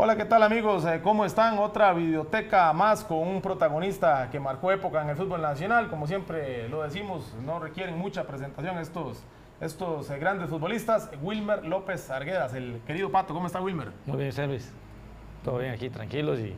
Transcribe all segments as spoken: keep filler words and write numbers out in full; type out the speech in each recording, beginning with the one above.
Hola, ¿qué tal amigos? Eh, ¿Cómo están? Otra videoteca más con un protagonista que marcó época en el fútbol nacional. Como siempre lo decimos, no requieren mucha presentación estos, estos eh, grandes futbolistas. Wilmer López Arguedas, el querido Pato. ¿Cómo está Wilmer? Muy bien, Servis. Todo bien aquí, tranquilos y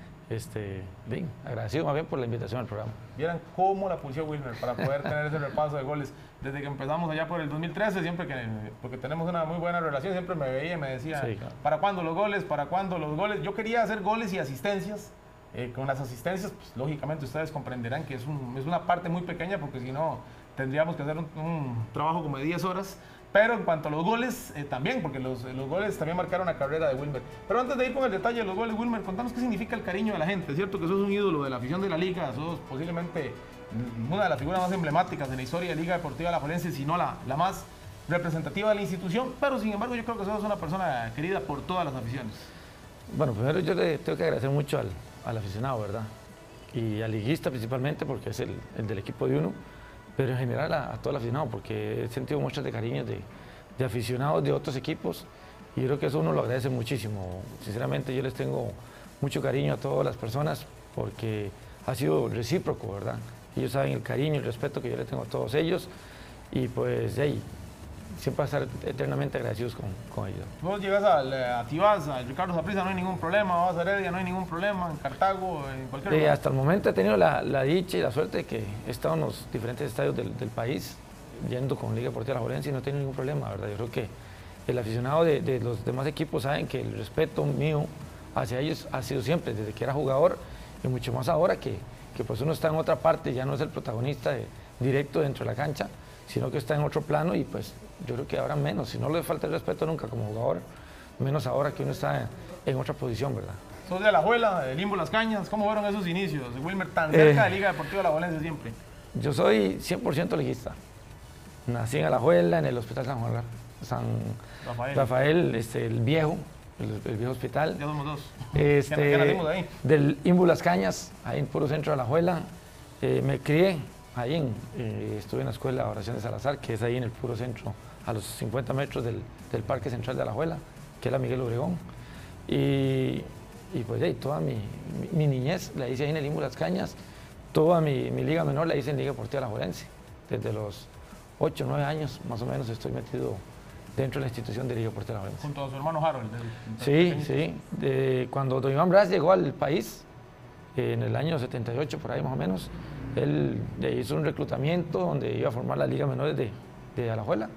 este, bien, agradecido más bien por la invitación al programa. Vieran cómo la pulsó Wilmer para poder tener ese repaso de goles. Desde que empezamos allá por el dos mil trece, siempre que, porque tenemos una muy buena relación, siempre me veía y me decía, sí, claro. ¿Para cuándo los goles? ¿Para cuándo los goles? Yo quería hacer goles y asistencias. Eh, con las asistencias, pues, lógicamente ustedes comprenderán que es, un, es una parte muy pequeña, porque si no tendríamos que hacer un, un trabajo como de diez horas. Pero en cuanto a los goles, eh, también, porque los, los goles también marcaron la carrera de Wilmer. Pero antes de ir con el detalle de los goles, Wilmer, contanos qué significa el cariño de la gente. Es cierto que sos un ídolo de la afición de la Liga, sos posiblemente una de las figuras más emblemáticas de la historia de Liga Deportiva Alajuelense, si no la, la más representativa de la institución, pero sin embargo yo creo que sos una persona querida por todas las aficiones. Bueno, primero yo le tengo que agradecer mucho al, al aficionado, ¿verdad? Y al liguista principalmente, porque es el, el del equipo de uno, pero en general a, a todo el aficionado, porque he sentido muestras de cariño de, de aficionados de otros equipos y yo creo que eso uno lo agradece muchísimo. Sinceramente yo les tengo mucho cariño a todas las personas porque ha sido recíproco, ¿verdad? Ellos saben el cariño y el respeto que yo les tengo a todos ellos y pues hey, siempre a estar eternamente agradecidos con, con ellos. Vos llegas al, a Tibás, a Ricardo Saprissa, no hay ningún problema, vas a Heredia, no hay ningún problema, en Cartago, en cualquier eh, lugar. Hasta el momento he tenido la, la dicha y la suerte de que he estado en los diferentes estadios del, del país, yendo con Liga Deportiva Alajuelense y no he tenido ningún problema, ¿verdad? Yo creo que el aficionado de, de los demás equipos saben que el respeto mío hacia ellos ha sido siempre, desde que era jugador y mucho más ahora que, que pues uno está en otra parte, ya no es el protagonista de, directo dentro de la cancha, sino que está en otro plano y pues yo creo que ahora menos, si no le falta el respeto nunca como jugador, menos ahora que uno está en, en otra posición, ¿verdad? Sos de Alajuela, de Limbo Las Cañas, ¿cómo fueron esos inicios? Wilmer, tan cerca eh, de Liga Deportiva Alajuelense siempre. Yo soy cien por ciento liguista. Nací en Alajuela, en el Hospital San Juan San Rafael, Rafael este, el viejo, el, el viejo hospital. Ya somos dos. Este, ¿Qué nacimos de ahí? Del Imbu Las Cañas, ahí en puro centro de Alajuela. Eh, me crié ahí, en, eh, estuve en la escuela Oración de Salazar, que es ahí en el puro centro, a los cincuenta metros del, del Parque Central de Alajuela, que era Miguel Obregón. Y, y pues ahí, toda mi, mi, mi niñez la hice ahí en el Imbu Las Cañas, toda mi, mi liga menor la hice en Liga Deportiva Alajuelense, desde los ocho, nueve años más o menos estoy metido dentro de la institución de Liga Deportiva Alajuelense. Junto a su hermano Harold. Del, del sí, sí. De, cuando don Iván Bras llegó al país, eh, en el año setenta y ocho, por ahí más o menos, él hizo un reclutamiento donde iba a formar las ligas menores de, de Alajuela.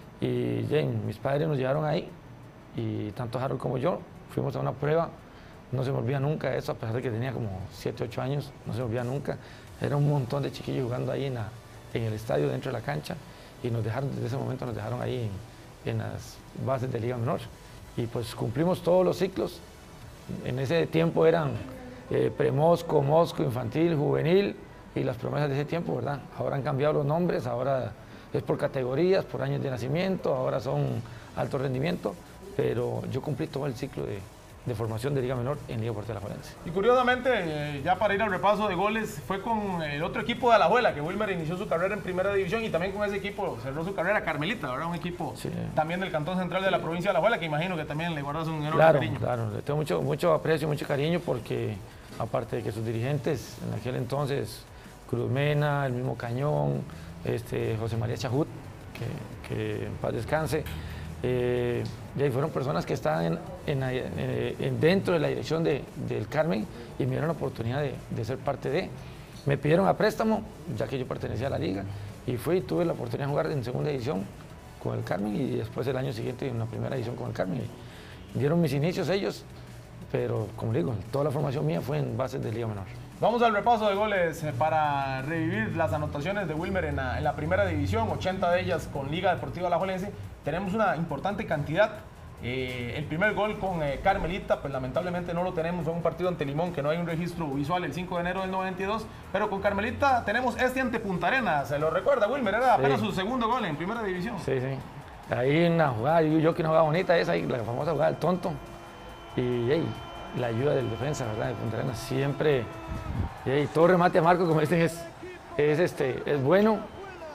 Y ya, mis padres nos llevaron ahí, y tanto Harold como yo fuimos a una prueba. No se me olvida nunca eso, a pesar de que tenía como siete, ocho años, no se me olvida nunca. Era un montón de chiquillos jugando ahí en, la, en el estadio, dentro de la cancha, y nos dejaron, desde ese momento nos dejaron ahí en, en las bases de Liga Menor. Y pues cumplimos todos los ciclos. En ese tiempo eran eh, premosco, mosco, infantil, juvenil, y las promesas de ese tiempo, ¿verdad? Ahora han cambiado los nombres, ahora es por categorías, por años de nacimiento, ahora son alto rendimiento, pero yo cumplí todo el ciclo de, de formación de Liga Menor en Liga Deportiva Alajuelense. Y curiosamente, eh, ya para ir al repaso de goles, fue con el otro equipo de Alajuela, que Wilmer inició su carrera en Primera División y también con ese equipo cerró su carrera, Carmelita, ¿verdad? Un equipo sí. también del Cantón Central de la provincia de Alajuela, que imagino que también le guardas un enorme claro, cariño. Claro, le tengo mucho, mucho aprecio, mucho cariño, porque aparte de que sus dirigentes en aquel entonces, Cruz Mena, el mismo Cañón, este, José María Chajut, que, que en paz descanse, eh, y ahí fueron personas que estaban en, en, en, dentro de la dirección de, del Carmen y me dieron la oportunidad de, de ser parte de. Me pidieron a préstamo, ya que yo pertenecía a la liga, y fui y tuve la oportunidad de jugar en segunda división con el Carmen y después el año siguiente en la primera división con el Carmen. Y dieron mis inicios ellos, pero como digo, toda la formación mía fue en bases de Liga Menor. Vamos al repaso de goles para revivir las anotaciones de Wilmer en la, en la primera división, ochenta de ellas con Liga Deportiva Alajuelense. Tenemos una importante cantidad. Eh, el primer gol con eh, Carmelita, pues lamentablemente no lo tenemos, fue un partido ante Limón que no hay un registro visual el cinco de enero del noventa y dos, pero con Carmelita tenemos este ante Punta Arenas, se lo recuerda Wilmer, era apenas sí. su segundo gol en primera división. Sí, sí. Ahí una jugada, yo, yo que una jugada bonita esa, ahí, la famosa jugada del tonto. Y hey, la ayuda del defensa, ¿verdad? De Punta Arenas siempre, y todo remate a marco, como dicen, es, es, este, es bueno,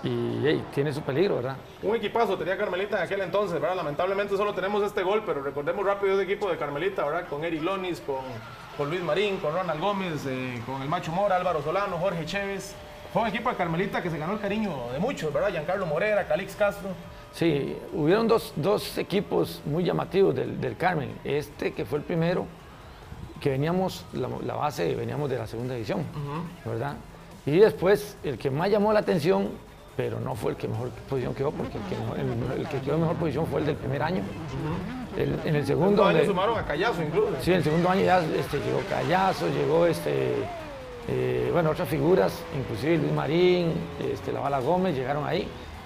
y hey, tiene su peligro, ¿verdad? Un equipazo tenía Carmelita en aquel entonces, ¿verdad? Lamentablemente solo tenemos este gol, pero recordemos rápido ese equipo de Carmelita, ¿verdad? Con Eric Lonis, con, con Luis Marín, con Ronald Gómez, eh, con el Macho Mora, Álvaro Solano, Jorge Chévez. Fue un equipo de Carmelita que se ganó el cariño de muchos, ¿verdad? Giancarlo Morera, Calix Castro. Sí, hubieron dos, dos equipos muy llamativos del, del Carmen. Este, que fue el primero, que veníamos, la, la base, veníamos de la segunda división, uh-huh. ¿verdad? Y después, el que más llamó la atención, pero no fue el que mejor posición quedó, porque el que, el, el que quedó en mejor posición fue el del primer año. Uh-huh. el, en el segundo... año sumaron a Callazo incluso. Sí, en el segundo año ya este, llegó Callazo, llegó este... Eh, bueno, otras figuras, inclusive Luis Marín, este, La Bala Gómez, llegaron ahí.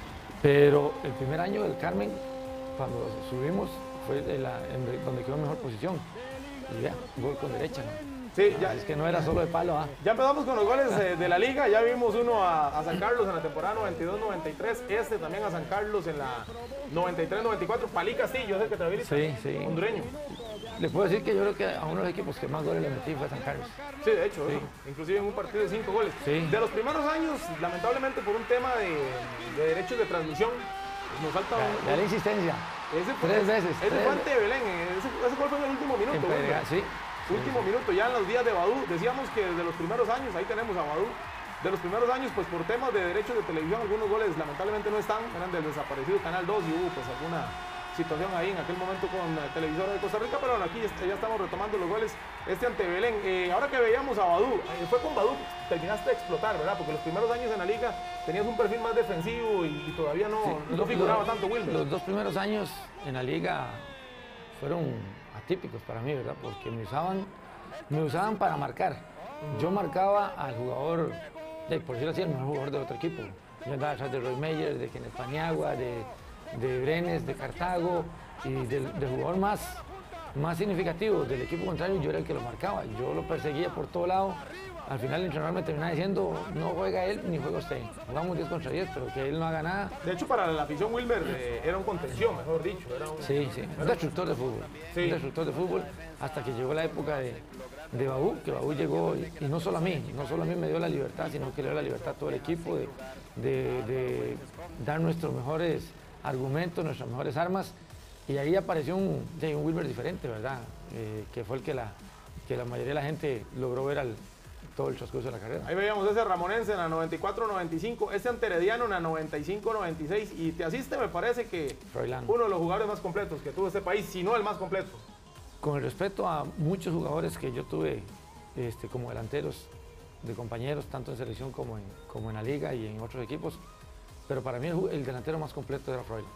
Pero el primer año del Carmen, cuando subimos, fue en la, en donde quedó en mejor posición. Y ya, gol con derecha, ¿no? Sí, ya. Es que no era solo de palo, ¿ah? Ya empezamos con los goles eh, de la liga. Ya vimos uno a, a San Carlos en la temporada noventa y dos noventa y tres. Este también a San Carlos en la noventa y tres noventa y cuatro. Palí Castillo es el que te habilita. Sí, sí. Hondureño. Le puedo decir que yo creo que a uno de los equipos que más goles le metí fue San Carlos. Sí, de hecho, sí. Eso, inclusive en un partido de cinco goles. Sí. De los primeros años, lamentablemente por un tema de, de derechos de transmisión, nos falta un... De la insistencia. Ese fue, tres veces. Ese tres. fue ante Belén, ese, ese gol fue en el último minuto. Pedregal, sí. Último sí, minuto, ya en los días de Badú. Decíamos que desde los primeros años, ahí tenemos a Badú. De los primeros años, pues por temas de derechos de televisión, algunos goles lamentablemente no están, eran del desaparecido Canal dos y hubo pues alguna situación ahí en aquel momento con la televisora de Costa Rica, pero bueno, aquí ya estamos retomando los goles. Este ante Belén, eh, ahora que veíamos a Badú, eh, fue con Badú, terminaste de explotar, ¿verdad? Porque los primeros años en la liga tenías un perfil más defensivo y, y todavía no, sí, no figuraba los, tanto Wilmer. Los dos primeros años en la liga fueron atípicos para mí, ¿verdad? Porque me usaban, me usaban para marcar. Yo marcaba al jugador, de, por decirlo así, el mejor jugador del otro equipo. Yo andaba atrás de Roy Meyer, de Kenneth Paniagua, de, de Brenes, de Cartago, y del, del jugador más, más significativo del equipo contrario, yo era el que lo marcaba. Yo lo perseguía por todo lado. Al final el entrenador me terminaba diciendo, no juega él ni juega usted. Jugamos diez contra diez, pero que él no haga nada. De hecho, para la afición Wilmer eh, era un contención, mejor dicho. Era un, sí, sí, un destructor de fútbol. Sí. Un destructor de fútbol, hasta que llegó la época de, de Babú, que Babú llegó, y, y no solo a mí, no solo a mí me dio la libertad, sino que le dio la libertad a todo el equipo de, de, de dar nuestros mejores argumentos, nuestras mejores armas. Y ahí apareció un, un Wilmer diferente, ¿verdad? Eh, que fue el que la, que la mayoría de la gente logró ver al todo el transcurso de la carrera. Ahí veíamos ese ramonense en la noventa y cuatro noventa y cinco, ese anterediano en la noventa y cinco noventa y seis, y te asiste, me parece que Froilán, uno de los jugadores más completos que tuvo este país, si no el más completo. Con el respeto a muchos jugadores que yo tuve este, como delanteros de compañeros, tanto en selección como en, como en la liga y en otros equipos, pero para mí el, el delantero más completo era Froilán.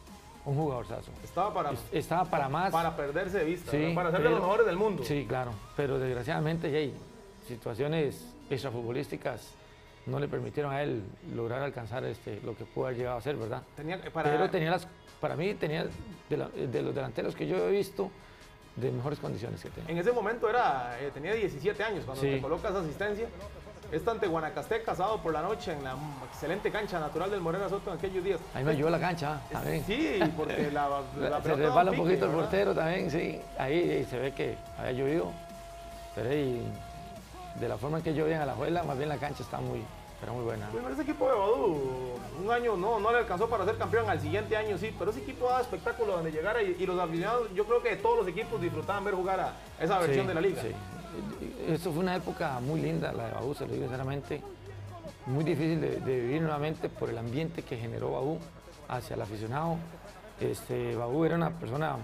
Un jugador sazo. Estaba para, Estaba para más. Para perderse de vista, sí, para ser pero, de los mejores del mundo. Sí, claro, pero desgraciadamente, Jay, situaciones extrafutbolísticas no le permitieron a él lograr alcanzar este, lo que pudo haber llegado a ser, ¿verdad? Tenía, para... Pero tenía las, para mí tenía de, la, de los delanteros que yo he visto de mejores condiciones que tenía. En ese momento era, eh, tenía diecisiete años cuando sí. te colocas asistencia. Está ante Guanacaste, sábado por la noche, en la excelente cancha natural del Morera Soto en aquellos días. Ahí me ayudó la cancha también. Sí, porque la, la, la se resbala un poquito el portero también, sí. Ahí, ahí se ve que había llovido. Pero ahí, de la forma en que llovían a la Alajuela, más bien la cancha está muy, pero muy buena. Bueno, ese equipo de Badú, un año no, no le alcanzó para ser campeón, al siguiente año sí, pero ese equipo daba espectáculo donde llegara y, y los aficionados, yo creo que de todos los equipos disfrutaban ver jugar a esa versión sí, de la liga. Sí. Esto fue una época muy linda, la de Babú, se lo digo sinceramente, muy difícil de, de vivir nuevamente por el ambiente que generó Babú hacia el aficionado. Este, Babú era una persona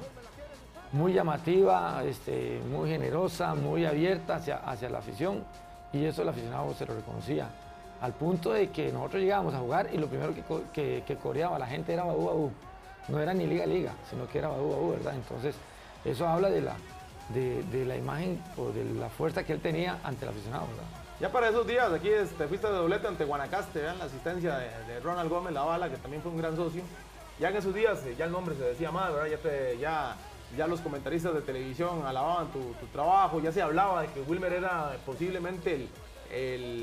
muy llamativa, este, muy generosa, muy abierta hacia, hacia la afición, y eso el aficionado se lo reconocía, al punto de que nosotros llegábamos a jugar y lo primero que, que, que coreaba la gente era Babú, Babú. No era ni Liga Liga, sino que era Babú, Babú, ¿verdad? Entonces, eso habla de la, de, de la imagen o de la fuerza que él tenía ante el aficionado, ¿verdad? Ya para esos días, aquí te fuiste de doblete ante Guanacaste, vean la asistencia de, de Ronald Gómez, La Bala, que también fue un gran socio. Ya en esos días, ya el nombre se decía más, ¿verdad? Ya, te, ya, ya los comentaristas de televisión alababan tu, tu trabajo, ya se hablaba de que Wilmer era posiblemente el, el,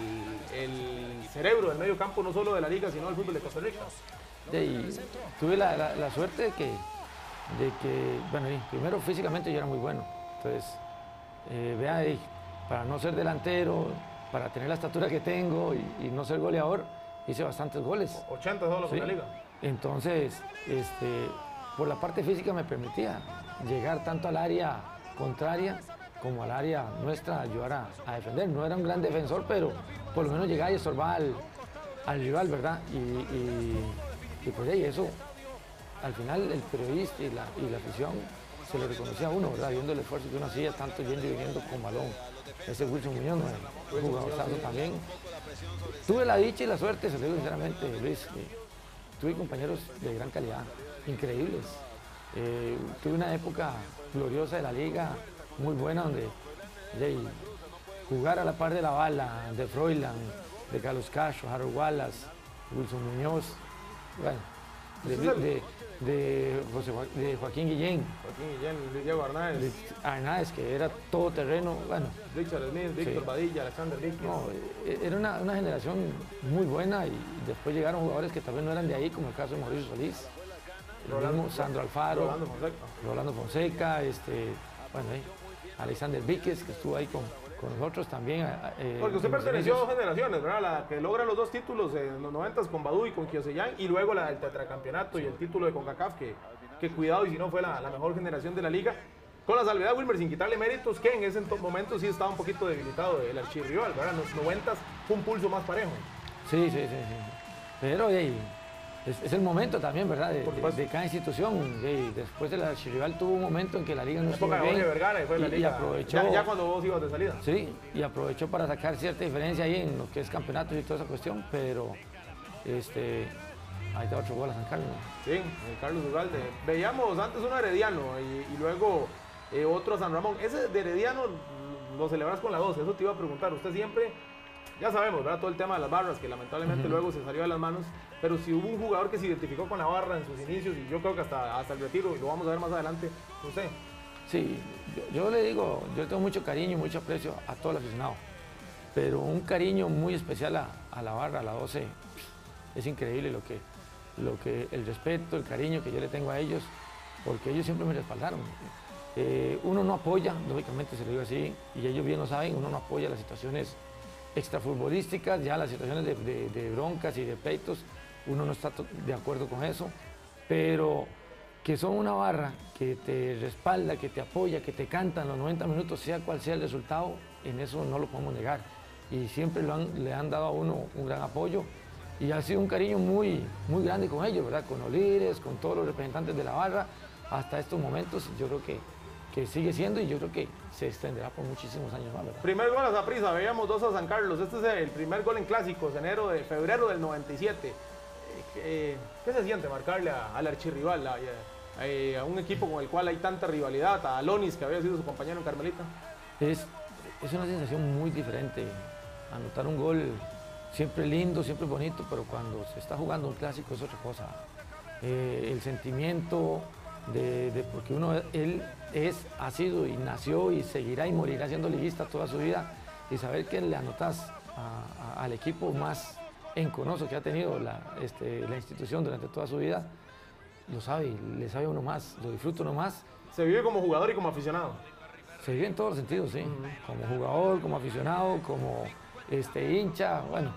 el cerebro del medio campo, no solo de la liga, sino del fútbol de Costa Rica. Y tuve la, la, la suerte de que, de que, bueno, primero físicamente yo era muy bueno, entonces, eh, vea ahí, para no ser delantero, para tener la estatura que tengo y, y no ser goleador, hice bastantes goles. ochenta solo con ¿sí? la liga. Entonces, este, por la parte física me permitía llegar tanto al área contraria como al área nuestra, ayudar a, a defender. No era un gran defensor, pero por lo menos llegaba y estorbaba al, al rival, ¿verdad? Y, y, y pues ahí eso, al final el periodista y la, y la afición se lo reconocía a uno, ¿verdad? Viendo el esfuerzo que uno hacía, tanto yendo y viniendo con balón. Ese Wilson Muñoz, ¿no? Un jugadorzazo también. Tuve la dicha y la suerte, se lo digo sinceramente, Luis, eh, tuve compañeros de gran calidad, increíbles. Eh, tuve una época gloriosa de la liga, muy buena, donde de, jugar a la par de la bala, de Froilán, de Carlos Castro, Harold Wallace, Wilson Muñoz, bueno, de, de, de, José, de Joaquín Guillén. Joaquín Guillén, Diego Arnáez. Arnáez, que era todo terreno, bueno. Richard Smith, Víctor sí. Badilla, Alexander Víquez. No, era una, una generación muy buena y después llegaron jugadores que tal vez no eran de ahí, como el caso de Mauricio Solís. Rolando, mismo, Sandro Alfaro, Rolando Fonseca, Rolando Fonseca este, bueno, eh, Alexander Víquez, que estuvo ahí con, con nosotros también. Eh, Porque usted perteneció a dos generaciones, ¿verdad? La que logra los dos títulos en los noventas con Badú y con Kiosellán, y luego la del tetracampeonato y el título de CONCACAF, que, que cuidado y si no fue la, la mejor generación de la liga. Con la salvedad, Wilmer, sin quitarle méritos, que en ese momento sí estaba un poquito debilitado el archirrival, ¿verdad? En los noventas fue un pulso más parejo. Sí, sí, sí, sí. Pero hey, es, es el momento también, ¿verdad? De, de, de cada institución. Hey, después del archirrival tuvo un momento en que la liga no estuvo bien. Vergara y fue la y, liga. Y aprovechó, ya, ya cuando vos ibas de salida. Sí, y aprovechó para sacar cierta diferencia ahí en lo que es campeonatos y toda esa cuestión, pero este, ahí está otro gol a San Carlos, ¿no? Sí, Carlos Ugalde. Veíamos antes uno Herediano y, y luego eh, otro a San Ramón. Ese de Herediano lo celebras con la dos, eso te iba a preguntar. Usted siempre, ya sabemos, ¿verdad? Todo el tema de las barras, que lamentablemente uh-huh. luego se salió de las manos, pero si hubo un jugador que se identificó con la barra en sus inicios, y yo creo que hasta, hasta el retiro, y lo vamos a ver más adelante, usted. Sí, yo, yo le digo, yo tengo mucho cariño y mucho aprecio a todo el aficionado, pero un cariño muy especial a, a la barra, a la doce, es increíble lo que, lo que, el respeto, el cariño que yo le tengo a ellos, porque ellos siempre me respaldaron. Eh, uno no apoya, lógicamente se lo digo así, y ellos bien lo saben, uno no apoya las situaciones extrafutbolísticas, ya las situaciones de, de, de broncas y de pleitos, uno no está de acuerdo con eso, pero que son una barra que te respalda, que te apoya, que te canta en los noventa minutos, sea cual sea el resultado, en eso no lo podemos negar. Y siempre lo han, le han dado a uno un gran apoyo y ha sido un cariño muy, muy grande con ellos, ¿verdad? Con los líderes, con todos los representantes de la barra, hasta estos momentos yo creo que, que sigue siendo y yo creo que se extenderá por muchísimos años más, ¿verdad? Primer gol a Saprissa, veíamos dos a San Carlos, este es el primer gol en clásicos, enero de febrero del noventa y siete. Eh, ¿Qué se siente marcarle a, al archirrival, a, a, a un equipo con el cual hay tanta rivalidad, a Alonis, que había sido su compañero en Carmelita? Es, es una sensación muy diferente, anotar un gol siempre lindo, siempre bonito, pero cuando se está jugando un clásico es otra cosa. Eh, el sentimiento de, de porque uno, él es, ha sido y nació y seguirá y morirá siendo liguista toda su vida, y saber que le anotas a, a, al equipo más enconoso que ha tenido la, este, la institución durante toda su vida, lo sabe, le sabe a uno más, lo disfruta uno más. ¿Se vive como jugador y como aficionado? Se vive en todos los sentidos, sí. Uh-huh. Como jugador, como aficionado, como este, hincha, bueno,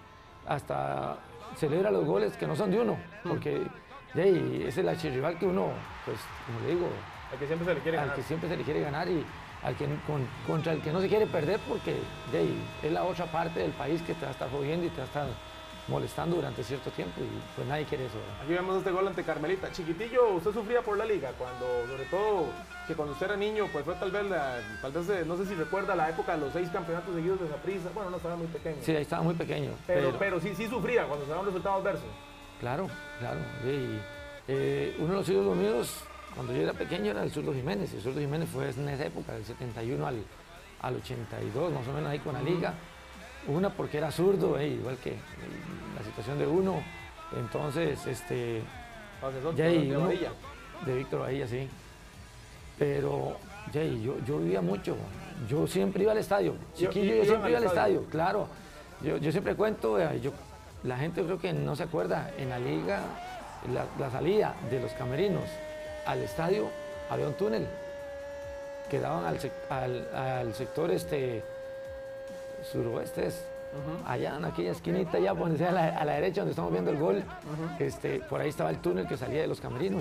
hasta celebra los goles que no son de uno, uh-huh. porque hey, es el archirrival que uno, pues, como le digo, al que siempre se le quiere al ganar. que siempre se le quiere ganar y al que, con, contra el que no se quiere perder, porque hey, es la otra parte del país que te va a estar jodiendo y te va a estar molestando durante cierto tiempo y pues nadie quiere eso, ¿verdad? Aquí vemos este gol ante Carmelita. Chiquitillo, usted sufría por la liga, cuando, sobre todo, que cuando usted era niño, pues fue tal vez, la, tal vez, no sé si recuerda la época de los seis campeonatos seguidos de Saprissa. Bueno, no, estaba muy pequeño. Sí, ahí estaba muy pequeño. Pero, pero, pero sí, sí sufría cuando se daban resultados adversos. Claro, claro. Sí. Eh, uno de los ídolos míos, cuando yo era pequeño, era el Zurdo Jiménez. El Zurdo Jiménez fue en esa época, del setenta y uno al, al ochenta y dos, más o menos ahí con la liga. Una porque era zurdo, eh, igual que la situación de uno. Entonces, este. Jay, de, uno, Bahía. de Víctor Bahía, sí. Pero, Jay, yo, yo vivía mucho. Yo siempre iba al estadio. Chiquillo, yo, yo siempre iba al estadio, estadio. Claro. Yo, yo siempre cuento, eh, yo, la gente creo que no se acuerda, en la liga, la, la salida de los camerinos al estadio, había un túnel que daban al, al, al sector este. suroeste es, uh-huh. allá en aquella esquinita, allá donde sea a la, a la derecha, donde estamos viendo el gol, uh-huh. este, por ahí estaba el túnel que salía de los camerinos.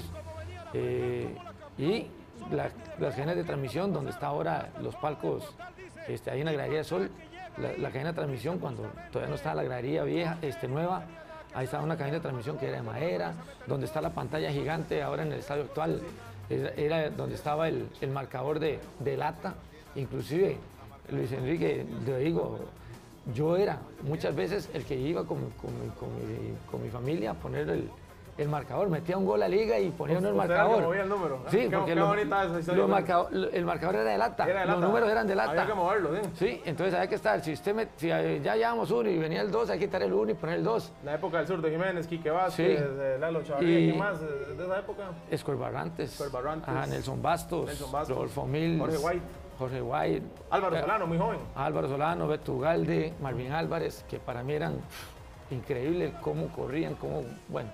Eh, y la, las cadenas de transmisión, donde está ahora los palcos, este, ahí en la gradería de Sol, la, la cadena de transmisión, cuando todavía no estaba la gradería vieja, este, nueva, ahí estaba una cadena de transmisión que era de madera, donde está la pantalla gigante ahora en el estadio actual, era, era donde estaba el, el marcador de, de lata, inclusive Luis Enrique, le digo, yo era muchas veces el que iba con, con, con, mi, con mi familia a poner el, el marcador, metía un gol a liga y ponía uno el marcador. Movía el número. Sí, qué, porque qué lo, bonita esa historia, lo marcador, el marcador era de lata, era de lata, los números eran de lata. Había que moverlo, ¿sí? Sí, entonces había que estar, si usted me, si ya llevamos uno y venía el dos, hay que quitar el uno y poner el dos. La época del sur de Jiménez, Quique Vázquez, sí. Lalo Chavarría, ¿quién más de esa época? Escobar Barrantes, Escobar Barrantes, ajá, Nelson Bastos, Nelson Bastos, Rodolfo Mills, Jorge White. Jorge White, Álvaro Solano, muy joven. Álvaro Solano, Beto Ugalde, Marvin Álvarez, que para mí eran increíbles cómo corrían, cómo, bueno.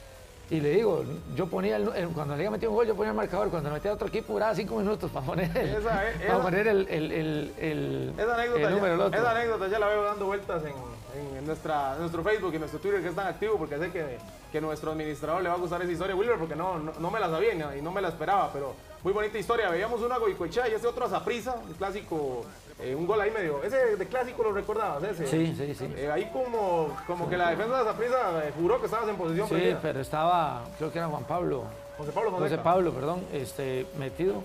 Y le digo, yo ponía, el, el, cuando la liga metía un gol, yo ponía el marcador, cuando metía otro equipo duraba cinco minutos para poner el, esa, esa, para poner el, el, el, el, esa anécdota, el número. Ya, esa anécdota ya la veo dando vueltas en, en, nuestra, en nuestro Facebook y en nuestro Twitter, que es tan activo, porque sé que, que nuestro administrador le va a gustar esa historia, Wilber, porque no, no, no me la sabía y no me la esperaba, pero muy bonita historia. Veíamos uno a Goicoechea y este otro a Saprissa, el clásico, eh, un gol ahí medio. Ese de clásico lo recordabas, ese. Sí, sí, sí. Eh, ahí como, como que la defensa de Saprissa eh, juró que estabas en posición. Sí, perdida. Pero estaba, creo que era Juan Pablo. José Pablo Fonseca. José Pablo, perdón, este, metido.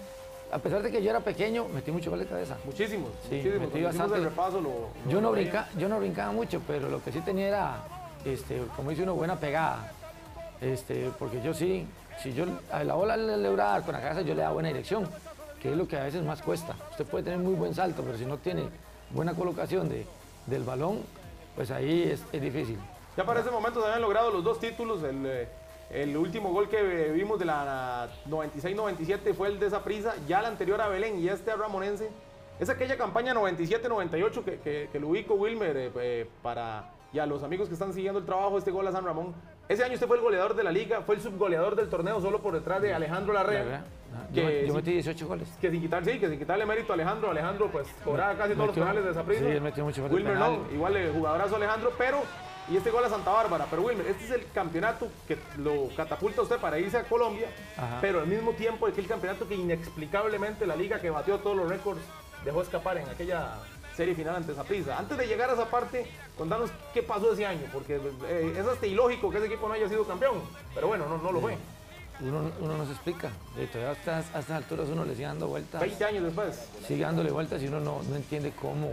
A pesar de que yo era pequeño, metí mucho gol de cabeza. Muchísimos. Sí, muchísimos. metí bastante. El repaso, lo, lo yo, no brinca, yo no brincaba mucho, pero lo que sí tenía era, este, como dice uno, buena pegada. Este, porque yo sí, si yo a la bola le lograba dar con la cabeza, yo le daba buena dirección, que es lo que a veces más cuesta. Usted puede tener muy buen salto, pero si no tiene buena colocación de, del balón, pues ahí es, es difícil. Ya para ese momento se habían logrado los dos títulos. El, el último gol que vimos de la noventa y seis noventa y siete fue el de Saprissa, ya el anterior a Belén y este a Ramonense. Es aquella campaña noventa y siete noventa y ocho que, que, que lo ubico, Wilmer, eh, eh, para ya los amigos que están siguiendo el trabajo, este gol a San Ramón. Ese año usted fue el goleador de la liga, fue el subgoleador del torneo solo por detrás de Alejandro Larrea. Que, yo, yo metí dieciocho goles. Que sin quitar, sí, que sin quitarle mérito a Alejandro, Alejandro pues cobraba casi todos metió, los penales de Saprissa. Sí, él metió mucho goles. Wilmer no, igual eh, jugadorazo Alejandro, pero y este gol a Santa Bárbara. Pero Wilmer, este es el campeonato que lo catapulta usted para irse a Colombia, ajá, pero al mismo tiempo es el campeonato que inexplicablemente la liga que batió todos los récords dejó escapar en aquella serie final ante Saprissa. Antes de llegar a esa parte, contanos qué pasó ese año, porque eh, es hasta ilógico que ese equipo no haya sido campeón, pero bueno, no, no lo fue. Uno, uno no se explica, y todavía hasta, hasta estas alturas uno le sigue dando vueltas. veinte años después. Sigue dándole vueltas y uno no, no entiende cómo,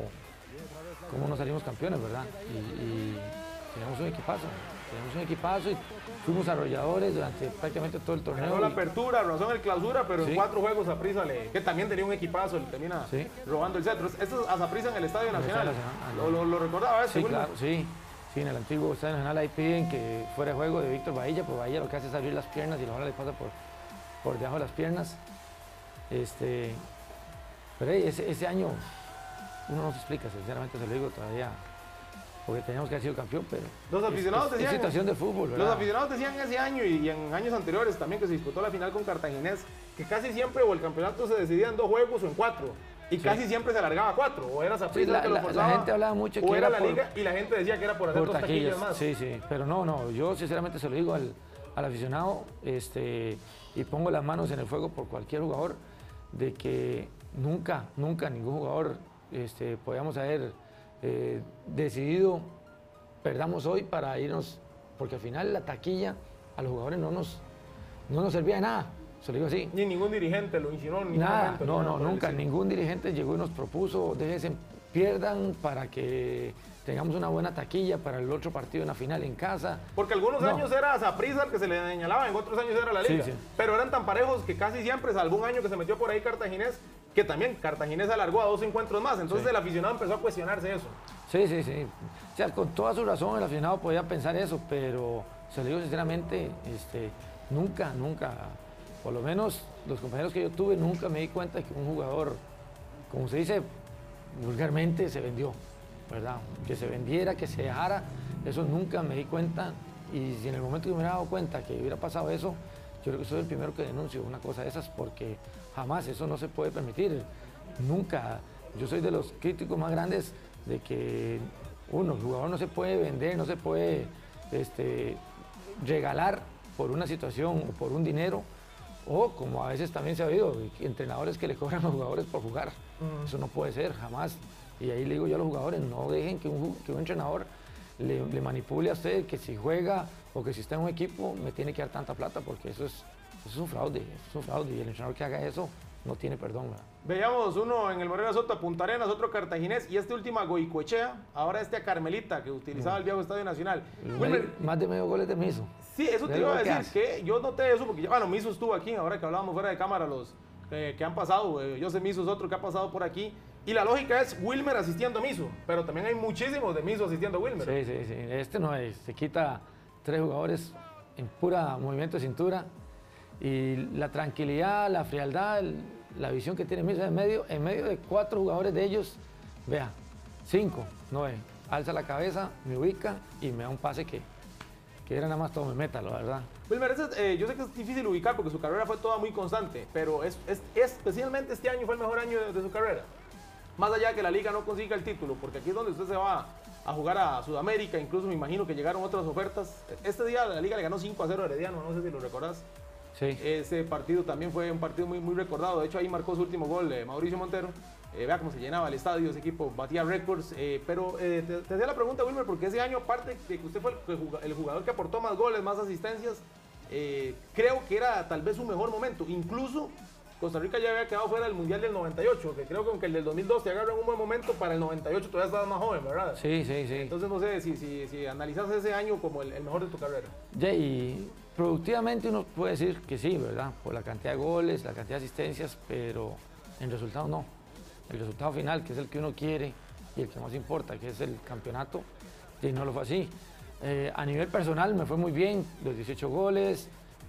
cómo no salimos campeones, ¿verdad? Y, y tenemos un equipazo, tenemos un equipazo y fuimos arrolladores durante prácticamente todo el torneo. Ganó la apertura, razón el clausura, pero sí, en cuatro juegos Saprissa, le, que también tenía un equipazo, le termina sí, robando el cetro. Esto es a Saprissa en el Estadio Nacional. El Nacional. ¿Lo, lo, lo recordaba? Sí, claro, sí. Sí, en el antiguo Estadio Nacional ahí piden que fuera de juego de Víctor Bahía, pues Bahía lo que hace es abrir las piernas y la bola le pasa por, por debajo de las piernas. Este, pero hey, ese, ese año uno no se explica, sinceramente se lo digo todavía, porque teníamos que haber sido campeón, pero los aficionados es, es, decían, es situación de fútbol, ¿verdad? Los aficionados decían ese año y, y en años anteriores también que se disputó la final con Cartaginés, que casi siempre o el campeonato se decidía en dos juegos o en cuatro. Y sí, casi siempre se alargaba a cuatro, o era Saprissa sí, la, que lo forzaba, la gente hablaba mucho o que era, era la por, liga y la gente decía que era por hacer dos taquillas más. Sí, sí, pero no, no, yo sinceramente se lo digo al, al aficionado este, y pongo las manos en el fuego por cualquier jugador, de que nunca, nunca ningún jugador este, podíamos haber eh, decidido perdamos hoy para irnos, porque al final la taquilla a los jugadores no nos, no nos servía de nada. Se lo digo así. Ni ningún dirigente lo insinuó. Ni nada, momento, no, no, no, nunca. Ningún dirigente llegó y nos propuso, déjense, pierdan para que tengamos una buena taquilla para el otro partido en la final en casa. Porque algunos no. años era Saprissa el que se le señalaba, en otros años era la liga. Sí, sí. Pero eran tan parejos que casi siempre, salvo un año que se metió por ahí Cartaginés, que también Cartaginés alargó a dos encuentros más. Entonces sí, el aficionado empezó a cuestionarse eso. Sí, sí, sí. O sea, con toda su razón el aficionado podía pensar eso, pero se lo digo sinceramente, este, nunca, nunca, por lo menos los compañeros que yo tuve, nunca me di cuenta que un jugador, como se dice vulgarmente, se vendió, ¿verdad? Que se vendiera, que se dejara, eso nunca me di cuenta. Y si en el momento que me hubiera dado cuenta que hubiera pasado eso, yo creo que soy el primero que denuncio una cosa de esas, porque jamás eso no se puede permitir, nunca. Yo soy de los críticos más grandes de que Uno, el jugador no se puede vender, no se puede este, regalar por una situación o por un dinero, o como a veces también se ha oído, entrenadores que le cobran a los jugadores por jugar. Uh-huh. Eso no puede ser, jamás. Y ahí le digo yo a los jugadores, no dejen que un, que un entrenador le, le manipule a usted que si juega o que si está en un equipo me tiene que dar tanta plata, porque eso es, eso es un fraude, eso es un fraude, y el entrenador que haga eso no tiene perdón, ¿verdad? Veíamos uno en el Morera Soto a Punta Arenas, otro cartaginés, y este último a Goicoechea, ahora este a Carmelita, que utilizaba mm. el viejo Estadio Nacional. Wilmer, más de medio goles de Miso. Sí, eso te iba a decir, que, que yo noté eso, porque ya, bueno, Miso estuvo aquí, ahora que hablábamos fuera de cámara, los eh, que han pasado, eh, yo sé Miso es otro que ha pasado por aquí, y la lógica es Wilmer asistiendo a Miso, pero también hay muchísimos de Miso asistiendo a Wilmer. Sí, sí, sí, este no es, se quita tres jugadores en pura movimiento de cintura, y la tranquilidad, la frialdad, el, la visión que tiene Miso en medio, en medio de cuatro jugadores de ellos, vea, cinco, no es, alza la cabeza, me ubica y me da un pase que, que era nada más todo me meta, la verdad. Wilmer, eh, yo sé que es difícil ubicar porque su carrera fue toda muy constante, pero es, es, especialmente este año fue el mejor año de, de su carrera. Más allá de que la liga no consiga el título, porque aquí es donde usted se va a jugar a Sudamérica, incluso me imagino que llegaron otras ofertas. Este día la liga le ganó cinco a cero a Herediano, no sé si lo recordás. Sí. Ese partido también fue un partido muy, muy recordado. De hecho, ahí marcó su último gol eh, Mauricio Montero. Eh, vea cómo se llenaba el estadio, ese equipo batía récords. Eh, pero eh, te, te hacía la pregunta, Wilmer, porque ese año, aparte de que usted fue el, el jugador que aportó más goles, más asistencias, eh, creo que era tal vez su mejor momento. Incluso Costa Rica ya había quedado fuera del Mundial del noventa y ocho, que creo que aunque el del dos mil dos te agarra en un buen momento, para el noventa y ocho todavía estabas más joven, ¿verdad? Sí, sí, sí. Entonces no sé si, si, si analizas ese año como el, el mejor de tu carrera. Yeah, y productivamente uno puede decir que sí, ¿verdad? Por la cantidad de goles, la cantidad de asistencias, pero en resultado no. El resultado final, que es el que uno quiere y el que más importa, que es el campeonato, y no lo fue así. Eh, a nivel personal me fue muy bien, los dieciocho goles,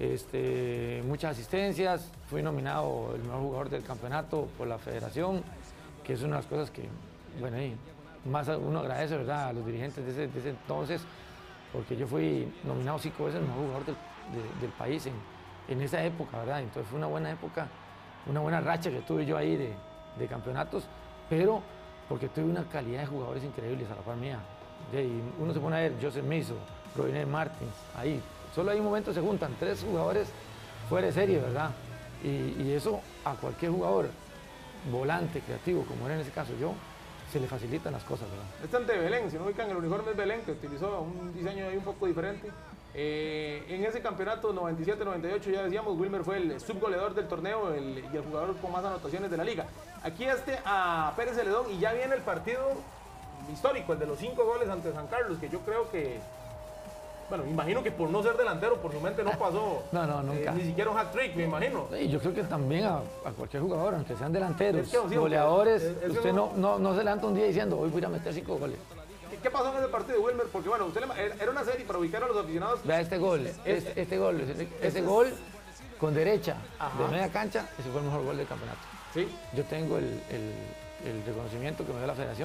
este, muchas asistencias, fui nominado el mejor jugador del campeonato por la federación, que es una de las cosas que, bueno, ahí, más uno agradece, ¿verdad?, a los dirigentes de ese, de ese entonces, porque yo fui nominado cinco veces el mejor jugador del, de, del país en, en esa época, ¿verdad? Entonces fue una buena época, una buena racha que tuve yo ahí de, de campeonatos, pero porque tuve una calidad de jugadores increíbles a la par mía. Y uno se pone a ver, Joseph Miso, Roiner Martins, ahí, solo hay momentos se juntan tres jugadores fuera de serie, ¿verdad? Y, y eso a cualquier jugador, volante, creativo, como era en ese caso yo, se le facilitan las cosas, ¿verdad? Este ante Belén, si no ubican el uniforme es Belén, que utilizó un diseño ahí un poco diferente. Eh, en ese campeonato noventa y siete noventa y ocho, ya decíamos, Wilmer fue el subgoleador del torneo el, y el jugador con más anotaciones de la liga. Aquí este a Pérez Celedón y ya viene el partido histórico, el de los cinco goles ante San Carlos, que yo creo que, bueno, me imagino que por no ser delantero, por su mente no pasó no, no, nunca. Eh, ni siquiera un hat-trick, me imagino. Sí, yo creo que también a, a cualquier jugador, aunque sean delanteros, es que, sí, goleadores, es, es usted no, no, no se levanta un día diciendo, hoy voy a ir a meter cinco goles. ¿Qué pasó en ese partido, Wilmer? Porque bueno, usted le, era una serie para ubicar a los aficionados. Vea este gol, este, este gol, este, este gol con derecha, ajá, de media cancha, ese fue el mejor gol del campeonato. Sí. Yo tengo el, el, el reconocimiento que me dio la federación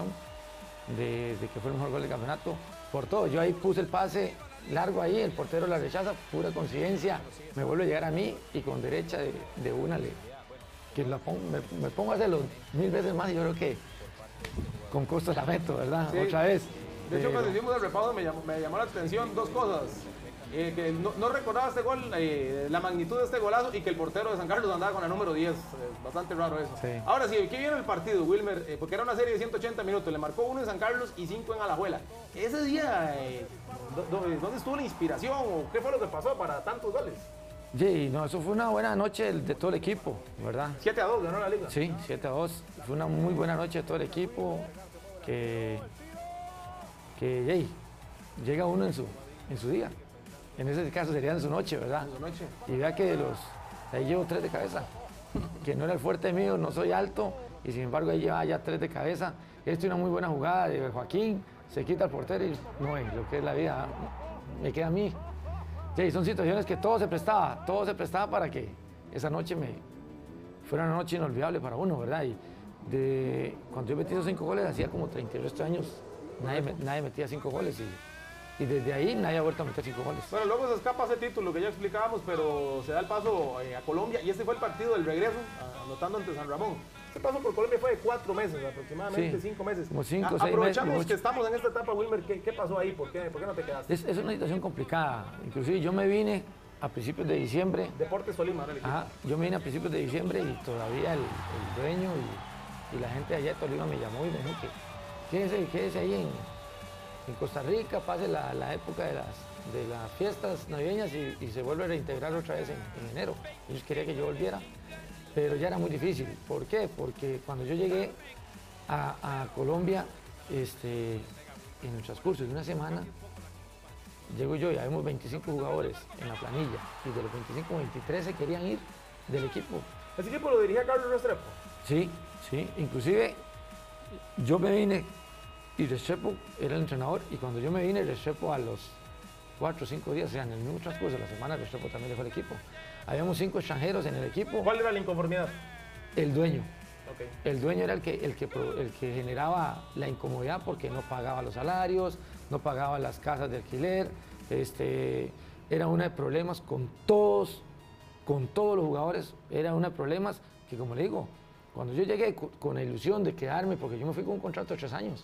de, de que fue el mejor gol del campeonato por todo. Yo ahí puse el pase largo ahí, el portero la rechaza, pura coincidencia, me vuelve a llegar a mí y con derecha de, de una le, que la pongo, me, me pongo a hacerlo mil veces más y yo creo que con costo la meto, ¿verdad? Sí. Otra vez. De hecho, cuando hicimos el repaso me llamó, me llamó la atención dos cosas. Eh, que no, no recordaba este gol, eh, la magnitud de este golazo y que el portero de San Carlos andaba con la número diez. Eh, bastante raro eso. Sí. Ahora sí, ¿qué viene el partido, Wilmer? Eh, porque era una serie de ciento ochenta minutos. Le marcó uno en San Carlos y cinco en Alajuela. Ese día, eh, ¿dónde estuvo la inspiración o qué fue lo que pasó para tantos goles? Sí, no, eso fue una buena noche de todo el equipo, ¿verdad? siete a dos ganó la liga. Sí, siete a dos. Fue una muy buena noche de todo el equipo. Que, que hey, llega uno en su, en su día. En ese caso sería en su noche, ¿verdad? En su noche. Y vea que de los, ahí llevo tres de cabeza, que no era el fuerte mío, no soy alto, y sin embargo ahí lleva ya tres de cabeza. Esta es una muy buena jugada de Joaquín, se quita el portero y no es lo que es la vida, me queda a mí. Sí, son situaciones que todo se prestaba, todo se prestaba para que esa noche me fuera una noche inolvidable para uno, ¿verdad? Y de, cuando yo metí esos cinco goles, hacía como treinta y ocho años, nadie, nadie metía cinco goles y, y desde ahí nadie ha vuelto a meter cinco goles. Bueno, luego se escapa ese título que ya explicábamos, pero se da el paso eh, a Colombia y este fue el partido del regreso, anotando ante San Ramón. este paso por Colombia fue de cuatro meses, aproximadamente sí, cinco meses. Como cinco, A, seis aprovechamos meses, que estamos en esta etapa, Wilmer, ¿qué, qué pasó ahí? ¿Por qué, ¿Por qué no te quedaste? Es, es una situación complicada. Inclusive yo me vine a principios de diciembre. Deportes Tolima, ¿no? Ajá, yo me vine a principios de diciembre y todavía el, el dueño y, y la gente de allá de Tolima me llamó y me dijo que quédese, quédese ahí en, en Costa Rica, pase la, la época de las, de las fiestas navideñas y, y se vuelve a reintegrar otra vez en, en enero. Ellos querían que yo volviera, pero ya era muy difícil. ¿Por qué? Porque cuando yo llegué a, a Colombia, este, en el transcurso de una semana, llego yo y habemos veinticinco jugadores en la planilla y de los veinticinco, veintitrés se querían ir del equipo. ¿Ese equipo lo dirigía Carlos Restrepo? Sí, sí, inclusive yo me vine y Restrepo era el entrenador y cuando yo me vine Restrepo a los cuatro o cinco días, o sea, en el mismo transcurso de la semana Restrepo también dejó el equipo. Habíamos cinco extranjeros en el equipo. ¿Cuál era la inconformidad? El dueño. Okay. El dueño era el que, el, que, el que generaba la incomodidad porque no pagaba los salarios, no pagaba las casas de alquiler, este, era uno de problemas con todos, con todos los jugadores, era uno de problemas que, como le digo, cuando yo llegué con la ilusión de quedarme, porque yo me fui con un contrato de tres años,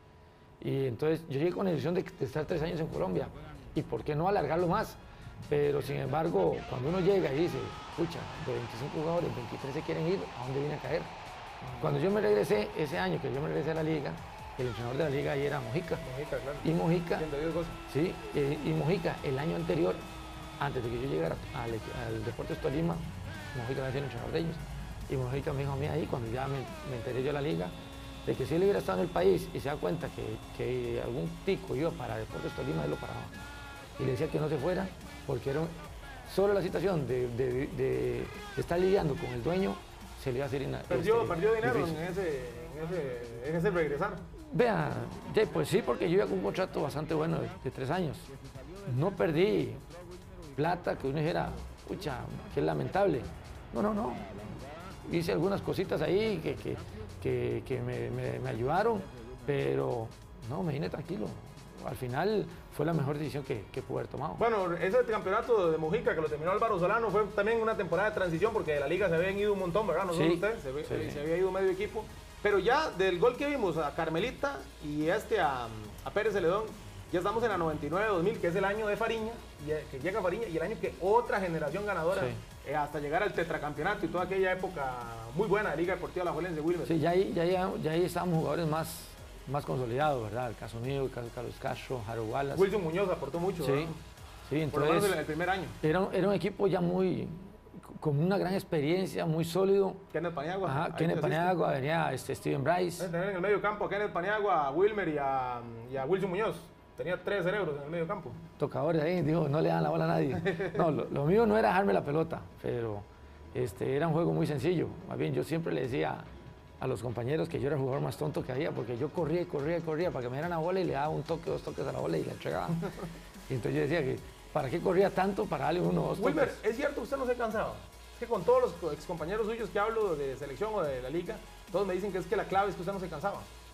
y entonces yo llegué con la ilusión de, de estar tres años en Colombia, y por qué no alargarlo más, pero sin embargo, cuando uno llega y dice, escucha, de veinticinco jugadores, veintitrés se quieren ir, ¿a dónde viene a caer? Cuando yo me regresé, ese año que yo me regresé a la liga, el entrenador de la liga ahí era Mojica. Mojica, claro. Y Mojica, sí, eh, y Mojica, el año anterior, antes de que yo llegara al, al Deportes Tolima, Mojica había sido el entrenador de ellos. Y Mojica me dijo a mí ahí, cuando ya me, me enteré yo a la liga, de que si él hubiera estado en el país y se da cuenta que, que algún tico iba para Deportes Tolima, él lo paraba. Y le decía que no se fuera, porque era solo la situación de, de, de, de estar lidiando con el dueño, se le iba a hacer ina, ¿Perdió, este, perdió dinero difícil. en ese, en, ese, en ese regresar? Vea, pues sí, porque yo iba con un contrato bastante bueno de, de tres años. No perdí plata que uno dijera, pucha, qué lamentable. No, no, no. Hice algunas cositas ahí que, que, que, que me, me, me ayudaron, pero no, me vine tranquilo. Al final fue la mejor decisión que, que pude haber tomado. Bueno, ese campeonato de Mojica que lo terminó Álvaro Solano fue también una temporada de transición porque de la liga se habían ido un montón, ¿verdad? No solo sí, usted, se, sí. se había ido medio equipo. Pero ya del gol que vimos a Carmelita y este a, a Pérez Celedón, ya estamos en la noventa y nueve dos mil, que es el año de Fariña, y, que llega Fariña, y el año que otra generación ganadora, sí. eh, hasta llegar al tetracampeonato y toda aquella época muy buena de Liga Deportiva Alajuelense, Wilmer. Sí, ya ahí, ya, ya, ya ahí estábamos jugadores más, más consolidados, ¿verdad? El caso mío, el caso de Carlos Castro, Harold Wallace. Wilson Muñoz aportó mucho, sí, ¿verdad? Sí, entonces, por lo menos el, el primer año. Era, era un equipo ya muy, con una gran experiencia, muy sólido. Kenneth Paniagua. Ajá, Kenneth Paniagua, venía este, Steven Bryce. Tener en el medio campo a Kenneth Paniagua, a Wilmer y a, y a Wilson Muñoz. Tenía tres cerebros en el medio campo. Tocadores ahí, digo, no le dan la bola a nadie. No, lo, lo mío no era dejarme la pelota, pero este, era un juego muy sencillo. Más bien, yo siempre le decía a los compañeros que yo era el jugador más tonto que había, porque yo corría y corría y corría para que me dieran la bola y le daba un toque, dos toques a la bola y la entregaba. Y entonces yo decía que, ¿para qué corría tanto para darle uno o dos toques? Wilmer, ¿es cierto que usted no se cansaba? Es que con todos los excompañeros suyos que hablo de selección o de la liga, todos me dicen que es que la clave es que usted no se cansaba.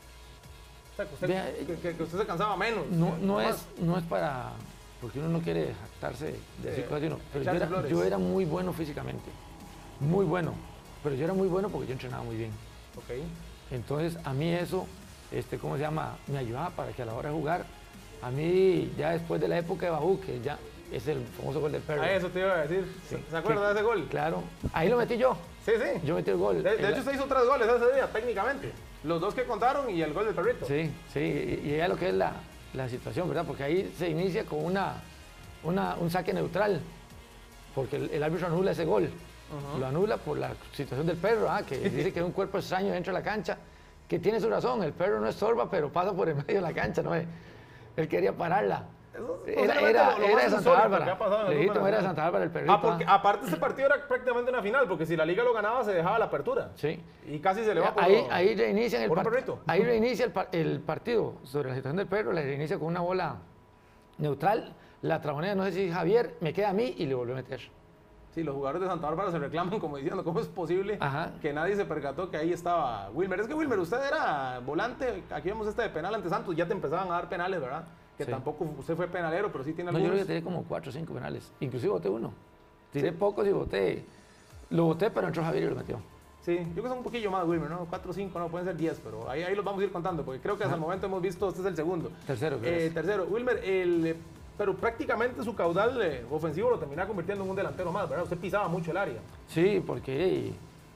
O sea, que usted, Vea, que, que, que usted se cansaba menos. No, no, es, no es para... Porque uno no quiere jactarse de decir cosas de uno. Pero yo era, yo era muy bueno físicamente. Muy bueno. Pero yo era muy bueno porque yo entrenaba muy bien. Okay. Entonces, a mí eso, este, ¿cómo se llama? Me ayudaba para que a la hora de jugar, a mí, ya después de la época de Bajú, que ya es el famoso gol del perro. Ah, eso te iba a decir. Sí. ¿Se acuerda de ese gol? Claro. Ahí lo metí yo. Sí, sí. Yo metí el gol. De, de hecho, se hizo tres goles ese día, técnicamente. Los dos que contaron y el gol del perrito. Sí, sí. Y, y ya lo que es la, la situación, ¿verdad? Porque ahí se inicia con una, una, un saque neutral. Porque el, el árbitro anula ese gol. Uh-huh. Lo anula por la situación del perro, ¿ah? Que dice que es un cuerpo extraño dentro de la cancha. Que tiene su razón. El perro no estorba, pero pasa por el medio de la cancha, ¿no? Él quería pararla. Eso, era, era, lo, lo era de Santa Bárbara. Legítimo era de Santa Bárbara el perrito. Ah, porque aparte ese partido era prácticamente una final, porque si la liga lo ganaba se dejaba la apertura. Sí. Y casi se le va por ahí, ahí reinicia el por perrito. Ahí reinicia el, el partido sobre la situación del perro, le reinicia con una bola neutral. La trabonera, no sé si Javier, me queda a mí y le volvió a meter. Sí, los jugadores de Santa Bárbara se reclaman como diciendo, ¿cómo es posible Ajá. que nadie se percató que ahí estaba Wilmer? Es que Wilmer, usted era volante, aquí vemos este de penal ante Santos, ya te empezaban a dar penales, ¿verdad? Que sí. Tampoco usted fue penalero, pero sí tiene no, algunos. Yo creo que tiré como cuatro o cinco penales, inclusive boté uno. Tiré sí. pocos y boté, lo boté, pero entró Javier y lo metió. Sí, yo creo que son un poquillo más, Wilmer, ¿no? cuatro, cinco, no, pueden ser diez, pero ahí, ahí los vamos a ir contando, porque creo que hasta ah. el momento hemos visto, este es el segundo. Tercero, eh, Tercero, Wilmer, el, pero prácticamente su caudal eh, ofensivo lo termina convirtiendo en un delantero más, ¿verdad? Usted pisaba mucho el área. Sí, porque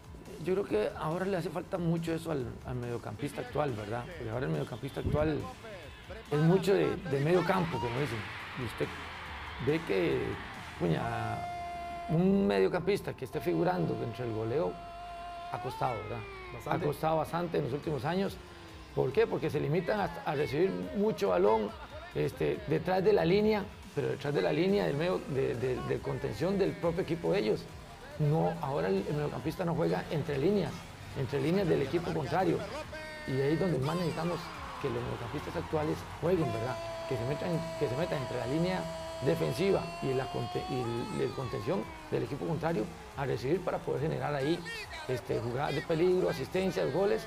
yo creo que ahora le hace falta mucho eso al, al mediocampista actual, ¿verdad? Porque ahora el mediocampista actual es mucho de, de medio campo, como dicen. Y usted ve que, puña, un mediocampista que esté figurando entre el goleo ha costado, ¿verdad? Bastante. Ha costado bastante en los últimos años. ¿Por qué? Porque se limitan a, a recibir mucho balón este, detrás de la línea, pero detrás de la línea del medio, de, de, de contención del propio equipo de ellos. No, ahora el, el mediocampista no juega entre líneas, entre líneas del equipo contrario. Y ahí es donde más necesitamos que los mediocampistas actuales jueguen, ¿verdad? Que se metan, que se metan entre la línea defensiva y la, y la contención del equipo contrario a recibir para poder generar ahí este, jugadas de peligro, asistencias, goles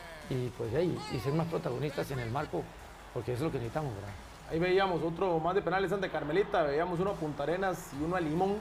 y pues ahí y ser más protagonistas en el marco, porque eso es lo que necesitamos, ¿verdad? Ahí veíamos otro más de penales ante Carmelita, veíamos uno a Punta Arenas y uno a Limón.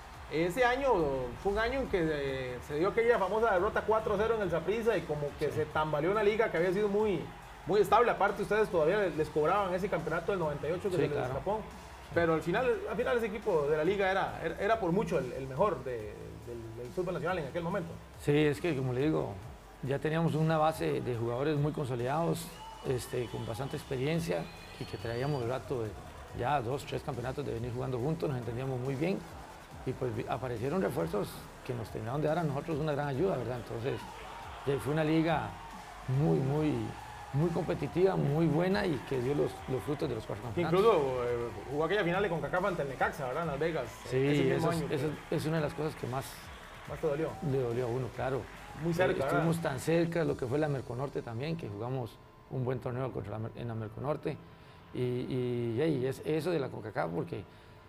Ese año fue un año en que eh, se dio aquella famosa derrota cuatro cero en el Saprissa y como que sí. se tambaleó una liga que había sido muy, muy estable. Aparte ustedes todavía les, les cobraban ese campeonato del noventa y ocho que sí, se claro. les escapó. Pero al final, al final ese equipo de la liga era, era, era por mucho el, el mejor de, del, del fútbol nacional en aquel momento. Sí, es que como le digo, ya teníamos una base de jugadores muy consolidados, este, con bastante experiencia y que traíamos el rato de ya dos, tres campeonatos de venir jugando juntos, nos entendíamos muy bien y pues aparecieron refuerzos que nos terminaron de dar a nosotros una gran ayuda, ¿verdad? Entonces, ya fue una liga muy, muy... muy competitiva, muy buena y que dio los, los frutos de los cuatro campeonatos. Incluso eh, jugó aquella final de CONCACAF ante el Necaxa, ¿verdad? En Las Vegas. Sí, eso es, eso es una de las cosas que más, más te dolió. Le dolió a uno, claro. Muy cerca, eh, Estuvimos ¿verdad? tan cerca de lo que fue la Merconorte también, que jugamos un buen torneo contra la, en la Merconorte. Y, y, y es eso de la CONCACAF, porque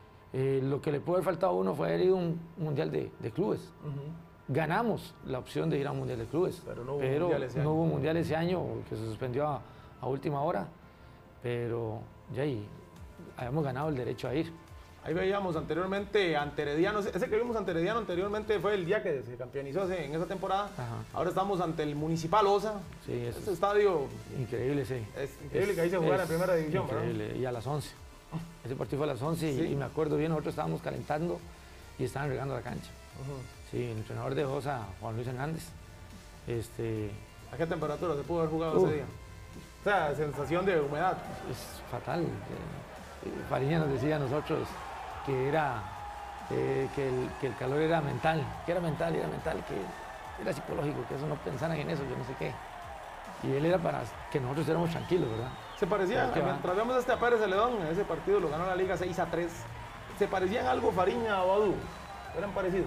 eh, lo que le pudo haber faltado a uno fue haber ido a un mundial de, de clubes. Uh-huh. Ganamos la opción de ir a un mundial de clubes, pero no hubo, pero mundial, ese no hubo mundial ese año, que se suspendió a, a última hora, pero ya ahí habíamos ganado el derecho a ir. Ahí veíamos anteriormente ante Herediano, ese que vimos ante Herediano anteriormente fue el día que se campeonizó en esa temporada. Ajá. Ahora estamos ante el Municipal Osa, sí, ese estadio increíble, sí. Es increíble es, que ahí se jugara en primera división, increíble. ¿verdad? Y a las once, ese partido fue a las once sí. y, y me acuerdo bien, nosotros estábamos calentando y estaban regando la cancha. Uh-huh. Sí, el entrenador de Osa, Juan Luis Hernández. Este, ¿A qué temperatura se pudo haber jugado uh, ese día? O sea, sensación de humedad. Es fatal. Fariña nos decía a nosotros que era eh, que, el, que el calor era mental, que era mental, era mental, que era psicológico, que eso no pensaran en eso, yo no sé qué. Y él era para que nosotros éramos tranquilos, ¿verdad? Se parecía, mientras vemos este a Pérez Celedón, ese partido lo ganó la Liga seis a tres. ¿Se parecían algo Fariña o Adu? ¿Eran parecidos?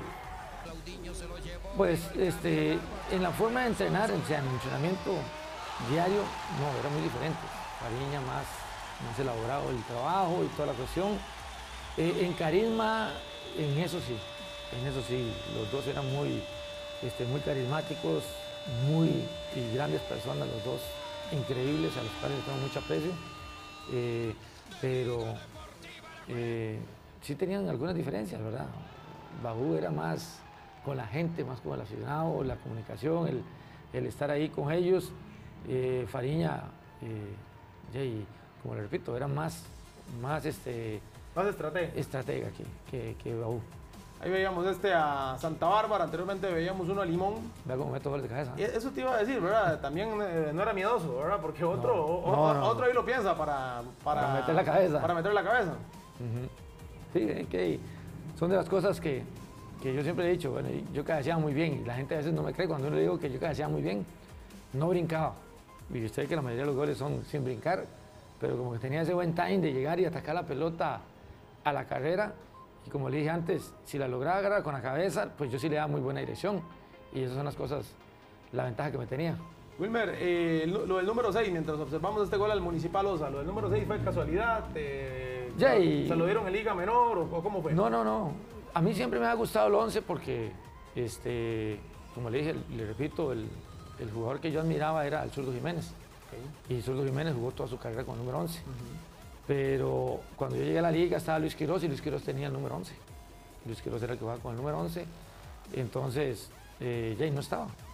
Pues este, en la forma de entrenar, o sea, en el entrenamiento diario, no, era muy diferente. Fariña más, más elaborado el trabajo y toda la cuestión. Eh, en carisma, en eso sí, en eso sí, los dos eran muy, este, muy carismáticos, muy y grandes personas, los dos increíbles, a los cuales les tengo mucho aprecio, eh, pero eh, sí tenían algunas diferencias, ¿verdad? Babú era más con la gente, más con el aficionado, la comunicación, el, el estar ahí con ellos. Eh, Fariña, eh, y, como le repito, era más, más, este, más estratega, estratega que, que, que Babú. Ahí veíamos este a Santa Bárbara, anteriormente veíamos uno a Limón. Vea cómo meto goles de cabeza. Y eso te iba a decir, ¿verdad? También eh, no era miedoso, ¿verdad? Porque otro, no, o, no, no. otro ahí lo piensa para, para, para meter la cabeza. Para meter la cabeza. Uh-huh. Sí, que son de las cosas que, que yo siempre he dicho. Bueno, yo cabeceaba muy bien y la gente a veces no me cree cuando uno le digo que yo cabeceaba muy bien. No brincaba. Y usted ve que la mayoría de los goles son sin brincar, pero como que tenía ese buen time de llegar y atacar la pelota a la carrera. Y como le dije antes, si la lograba agarrar con la cabeza, pues yo sí le daba muy buena dirección. Y esas son las cosas, la ventaja que me tenía. Wilmer, eh, lo del número seis, mientras observamos este gol al Municipal Osa, ¿lo del número seis fue casualidad? Eh, y... ¿Se lo dieron en Liga Menor o, o cómo fue? No, no, no. A mí siempre me ha gustado el once porque, este, como le dije, le repito, el, el jugador que yo admiraba era el Zurdo Jiménez. Okay. Y Zurdo Jiménez jugó toda su carrera con el número once. Uh-huh. Pero cuando yo llegué a la liga estaba Luis Quiroz y Luis Quiroz tenía el número once. Luis Quiroz era el que jugaba con el número once. Entonces, eh, ya no estaba.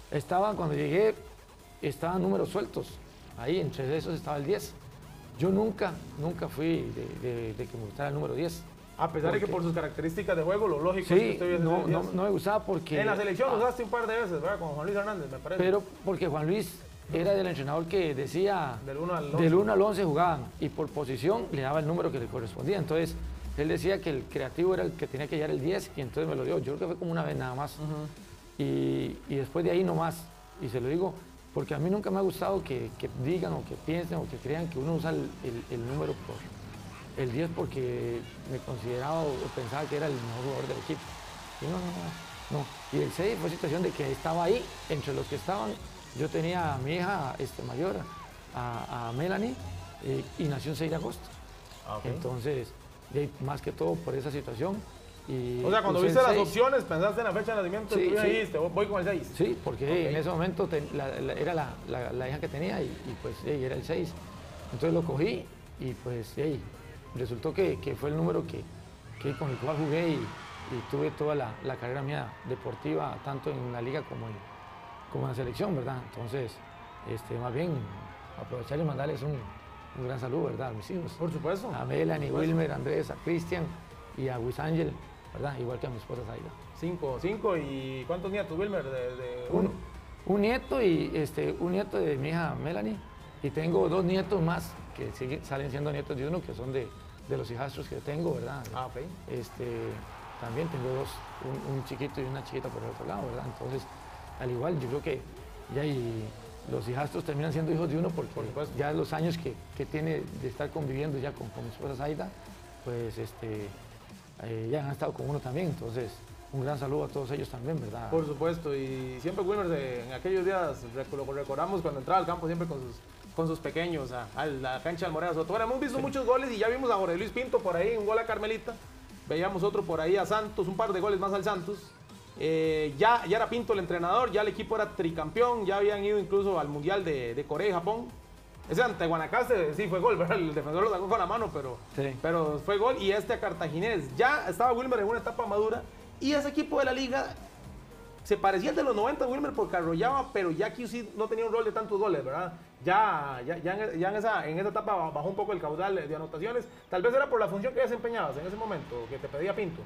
Estaba, cuando llegué, estaban números sueltos. Ahí, entre esos estaba el diez. Yo nunca, nunca fui de, de, de que me gustara el número diez. A pesar porque, de que por sus características de juego, lo lógico sí, es que usted hubiese no, no, no me gustaba porque... En la selección ah, lo usaste un par de veces, ¿verdad? Con Juan Luis Hernández, me parece. Pero porque Juan Luis era el entrenador que decía... Del uno al once. Del uno al once jugaban y por posición le daba el número que le correspondía. Entonces, él decía que el creativo era el que tenía que llegar el diez y entonces me lo dio. Yo creo que fue como una vez nada más. Uh-huh. y, y después de ahí no más. Y se lo digo porque a mí nunca me ha gustado que, que digan o que piensen o que crean que uno usa el, el, el número por el diez porque me consideraba o pensaba que era el mejor jugador del equipo. Y no, no, no. no. Y el seis fue situación de que estaba ahí, entre los que estaban. Yo tenía a mi hija este, mayor, a, a Melanie, eh, y nació el seis de agosto. Okay. Entonces, de, más que todo por esa situación. Y o sea, cuando viste las opciones, pensaste en la fecha de nacimiento, sí, tú sí. dijiste, voy con el seis. Sí, porque okay. en ese momento ten, la, la, era la, la, la hija que tenía y, y pues hey, era el seis. Entonces lo cogí y pues hey, resultó que, que fue el número que, que con el cual jugué y, y tuve toda la, la carrera mía deportiva, tanto en la liga como en, como en la selección, ¿verdad? Entonces, este, más bien aprovechar y mandarles un, un gran saludo, ¿verdad? A mis hijos. Por supuesto. A Melanie, Wilmer, a Andrés, a Cristian y a Luis Ángel, ¿verdad? Igual que a mi esposa Zaida. Cinco, cinco, ¿y cuántos nietos, Wilmer? De, de un, un nieto y este, un nieto de mi hija Melanie, y tengo dos nietos más que siguen, salen siendo nietos de uno, que son de, de los hijastros que tengo, ¿verdad? Ah, ok. Este, también tengo dos, un, un chiquito y una chiquita por el otro lado, ¿verdad? Entonces, al igual, yo creo que ya y los hijastros terminan siendo hijos de uno porque por ya los años que, que tiene de estar conviviendo ya con, con mi esposa Zaida, pues este, eh, ya han estado con uno también, entonces un gran saludo a todos ellos también, ¿verdad? Por supuesto, y siempre Wilmer, en aquellos días lo recordamos cuando entraba al campo siempre con sus, con sus pequeños, a, a la cancha del Morera Soto. Bueno, hemos visto sí. muchos goles y ya vimos a Jorge Luis Pinto por ahí, un gol a Carmelita, veíamos otro por ahí a Santos, un par de goles más al Santos. Eh, ya, ya era Pinto el entrenador, ya el equipo era tricampeón, ya habían ido incluso al Mundial de, de Corea y Japón. Ese ante Guanacaste sí fue gol, ¿verdad? El defensor lo sacó con la mano, pero, sí. pero fue gol. Y este a Cartaginés. Ya estaba Wilmer en una etapa madura y ese equipo de la liga se parecía al de los noventa, Wilmer, porque arrollaba, pero ya aquí sí no tenía un rol de tantos goles, ¿verdad? Ya, ya, ya, en, ya en, esa, en esa etapa bajó un poco el caudal de anotaciones. Tal vez era por la función que desempeñabas en ese momento, que te pedía Pinto.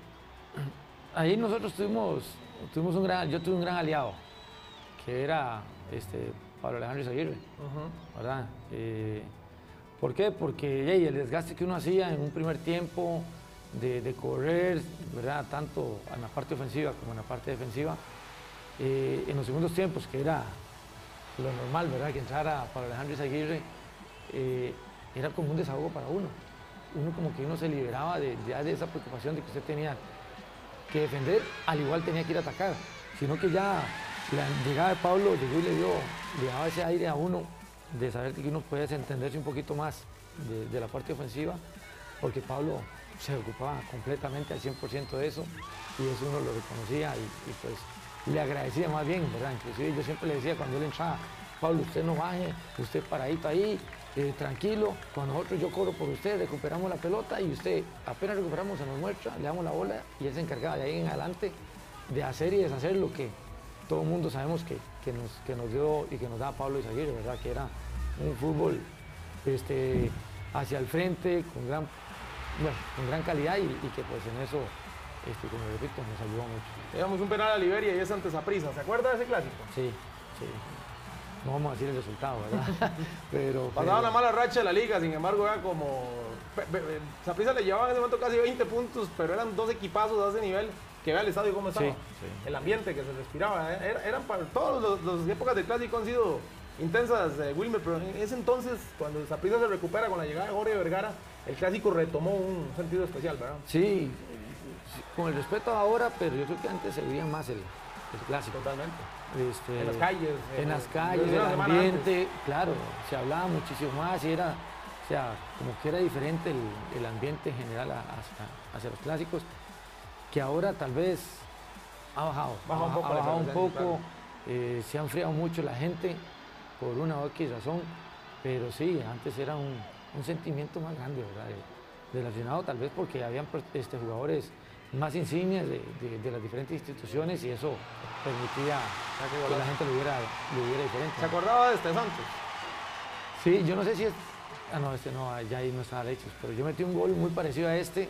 Ahí nosotros tuvimos, tuvimos un gran, yo tuve un gran aliado, que era este, Pablo Alejandro Izaguirre, uh-huh. ¿verdad? Eh, ¿Por qué? Porque hey, el desgaste que uno hacía en un primer tiempo de, de correr, ¿verdad? Tanto en la parte ofensiva como en la parte defensiva, eh, en los segundos tiempos, que era lo normal, ¿verdad? Que entrara Pablo Alejandro Izaguirre, eh, era como un desahogo para uno. Uno como que uno se liberaba de, de, de esa preocupación de que usted tenía que defender, al igual tenía que ir a atacar, sino que ya la llegada de Pablo llegó y le dio, le daba ese aire a uno de saber que uno puede entenderse un poquito más de, de la parte ofensiva, porque Pablo se ocupaba completamente al cien por ciento de eso y eso uno lo reconocía y, y pues le agradecía más bien, ¿verdad? Inclusive yo siempre le decía cuando él entraba, Pablo, usted no baje, usted paradito ahí, Eh, tranquilo, con nosotros yo corro por usted, recuperamos la pelota y usted apenas recuperamos se nos muestra, le damos la bola y él se encargaba de ahí en adelante de hacer y deshacer lo que todo el mundo sabemos que, que, nos, que nos dio y que nos daba Pablo Izaguirre, ¿verdad? Que era un fútbol este, hacia el frente, con gran, bueno, con gran calidad y, y que pues en eso, este, como repito, nos ayudó mucho. Llevamos un penal a Liberia y es ante Saprissa, ¿se acuerda de ese clásico? Sí, sí. No vamos a decir el resultado, ¿verdad? pero, Pasaba pero... una mala racha de la liga, sin embargo, era como... Saprissa le llevaba en ese momento casi veinte puntos, pero eran dos equipazos a ese nivel que vea el estadio cómo estaba. Sí, sí. El ambiente que se respiraba. ¿eh? Era, eran para todas las épocas del clásico han sido intensas, eh, Wilmer, pero en ese entonces, cuando Saprissa se recupera con la llegada de Jorge Vergara, el clásico retomó un sentido especial, ¿verdad? Sí, con el respeto ahora, pero yo creo que antes se vivía más el, el clásico. Totalmente. Este, en las calles. En eh, las calles, el ambiente, claro, se hablaba muchísimo más y era, o sea, como que era diferente el, el ambiente en general hacia, hacia los clásicos, que ahora tal vez ha bajado, Baja un poco, ha bajado un poco, claro. eh, se ha enfriado mucho la gente por una u otra razón, pero sí, antes era un, un sentimiento más grande, ¿verdad? Del aficionado, tal vez porque habían este, jugadores más insignias de, de, de las diferentes instituciones y eso permitía que la gente lo viera, lo viera diferente. ¿Se acordaba de este Santos? Sí, yo no sé si es... Ah, no, este no, ya ahí no estaba Alexis, pero yo metí un gol muy parecido a este,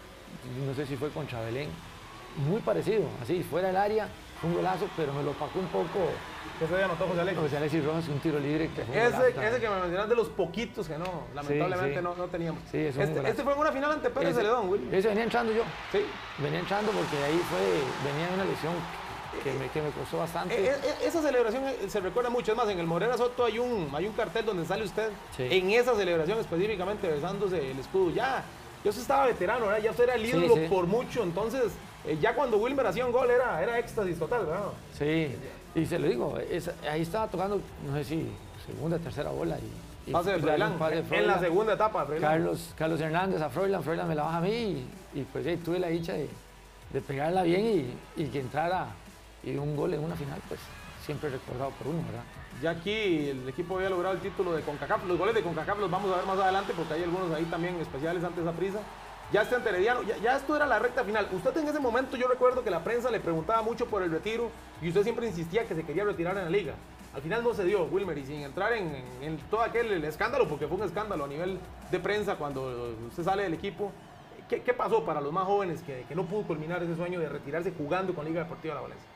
no sé si fue contra Belén, muy parecido, así, fuera del área, un golazo, pero me lo opacó un poco. ¿Qué se había anotado José Alexis? José Alexis Rojas, un tiro libre que fue ese, ese que me mencionas de los poquitos que no, lamentablemente sí, sí. No, no teníamos. Sí, es este, este fue en una final ante Pérez ese, Celedón, Will. Ese venía entrando yo. Sí. Venía entrando porque ahí fue, venía de una lesión que me, que me costó bastante. E, e, esa celebración se recuerda mucho, es más, en el Morera Soto hay un, hay un cartel donde sale usted, sí. En esa celebración específicamente besándose el escudo. Ya, yo estaba veterano, ¿verdad? Ya usted era el ídolo sí, sí. por mucho, entonces eh, ya cuando Wilmer hacía un gol era, era éxtasis total, ¿verdad? Sí, y se lo digo, es, ahí estaba tocando, no sé si segunda, tercera bola. Y, y pase de Froilán, pase de Froilán, en la segunda etapa. Froilán. Carlos, Carlos Hernández a Froilán, Froilán me la baja a mí y, y pues sí, tuve la dicha de, de pegarla bien y, y que entrara y un gol en una final, pues siempre recordado por uno, ¿verdad? Ya aquí el equipo había logrado el título de CONCACAF, los goles de CONCACAF los vamos a ver más adelante porque hay algunos ahí también especiales antes de esa prisa. Ya este ante Herediano, ya, ya esto era la recta final. Usted en ese momento, yo recuerdo que la prensa le preguntaba mucho por el retiro y usted siempre insistía que se quería retirar en la liga. Al final no se dio, Wilmer, y sin entrar en, en, en todo aquel el escándalo, porque fue un escándalo a nivel de prensa cuando usted sale del equipo. ¿Qué, qué pasó para los más jóvenes que, que no pudo culminar ese sueño de retirarse jugando con Liga Deportiva La Valencia?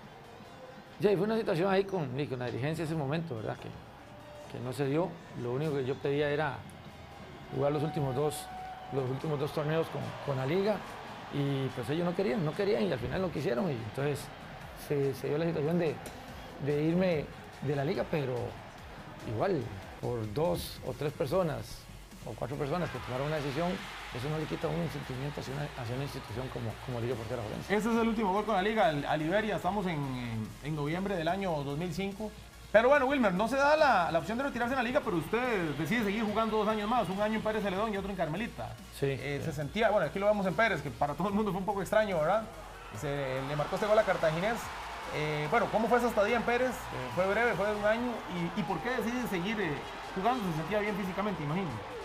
Ya, fue una situación ahí con, con la dirigencia ese momento, ¿verdad? Que, que no se dio. Lo único que yo pedía era jugar los últimos dos, los últimos dos torneos con, con la liga y pues ellos no querían, no querían y al final lo quisieron y entonces se, se dio la situación de, de irme de la liga, pero igual por dos o tres personas o cuatro personas que tomaron una decisión, eso no le quita un sentimiento hacia una, hacia una institución como, como Liga Deportiva Valencia. Ese es el último gol con la liga, a Liberia, estamos en, en, en noviembre del año dos mil cinco. Pero bueno, Wilmer, no se da la, la opción de retirarse en la liga, pero usted decide seguir jugando dos años más, un año en Pérez Celedón y otro en Carmelita. Sí, eh, sí. Se sentía, bueno, aquí lo vemos en Pérez, que para todo el mundo fue un poco extraño, ¿verdad? Se le marcó este gol a Cartaginés. Eh, bueno, ¿cómo fue esa estadía en Pérez? Eh, fue breve, fue de un año. ¿Y, y por qué decide seguir eh, jugando? Se sentía bien físicamente, imagino.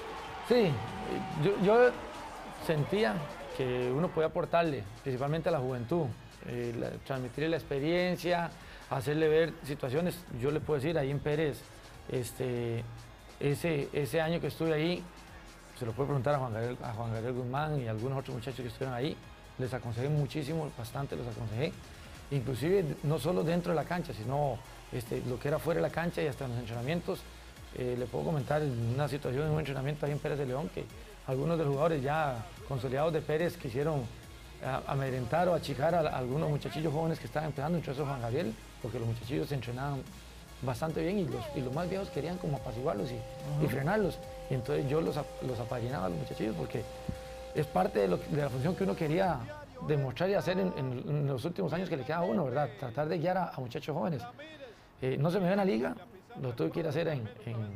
Sí, yo, yo sentía que uno podía aportarle, principalmente a la juventud, eh, la, transmitirle la experiencia, hacerle ver situaciones. Yo le puedo decir, ahí en Pérez, este, ese, ese año que estuve ahí, se lo puedo preguntar a Juan Gabriel, a Juan Gabriel Guzmán y a algunos otros muchachos que estuvieron ahí, les aconsejé muchísimo, bastante los aconsejé, inclusive no solo dentro de la cancha, sino este, lo que era fuera de la cancha y hasta en los entrenamientos. Eh, le puedo comentar una situación en un entrenamiento ahí en Pérez de León que algunos de los jugadores ya consolidados de Pérez quisieron amedrentar o achicar a, a algunos muchachillos jóvenes que estaban empezando, entre esos Juan Gabriel, porque los muchachillos se entrenaban bastante bien y los, y los más viejos querían como apaciguarlos y, uh-huh. y frenarlos. Y entonces yo los, los apadrinaba a los muchachillos porque es parte de, lo, de la función que uno quería demostrar y hacer en, en, en los últimos años que le queda a uno, ¿verdad? Tratar de guiar a, a muchachos jóvenes. Eh, no se me dio en la liga, lo tuve que ir a hacer en,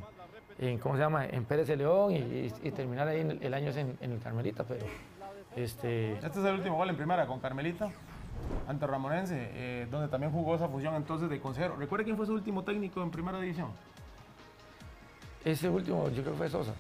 en, en ¿cómo se llama? En Pérez de León y, y, y terminar ahí en el, el año en, en el Carmelita, pero este... Este es el último gol en primera con Carmelita, ante Ramonense, eh, donde también jugó esa función entonces de consejero. ¿Recuerda quién fue su último técnico en primera división? Ese último, yo creo que fue Sosa.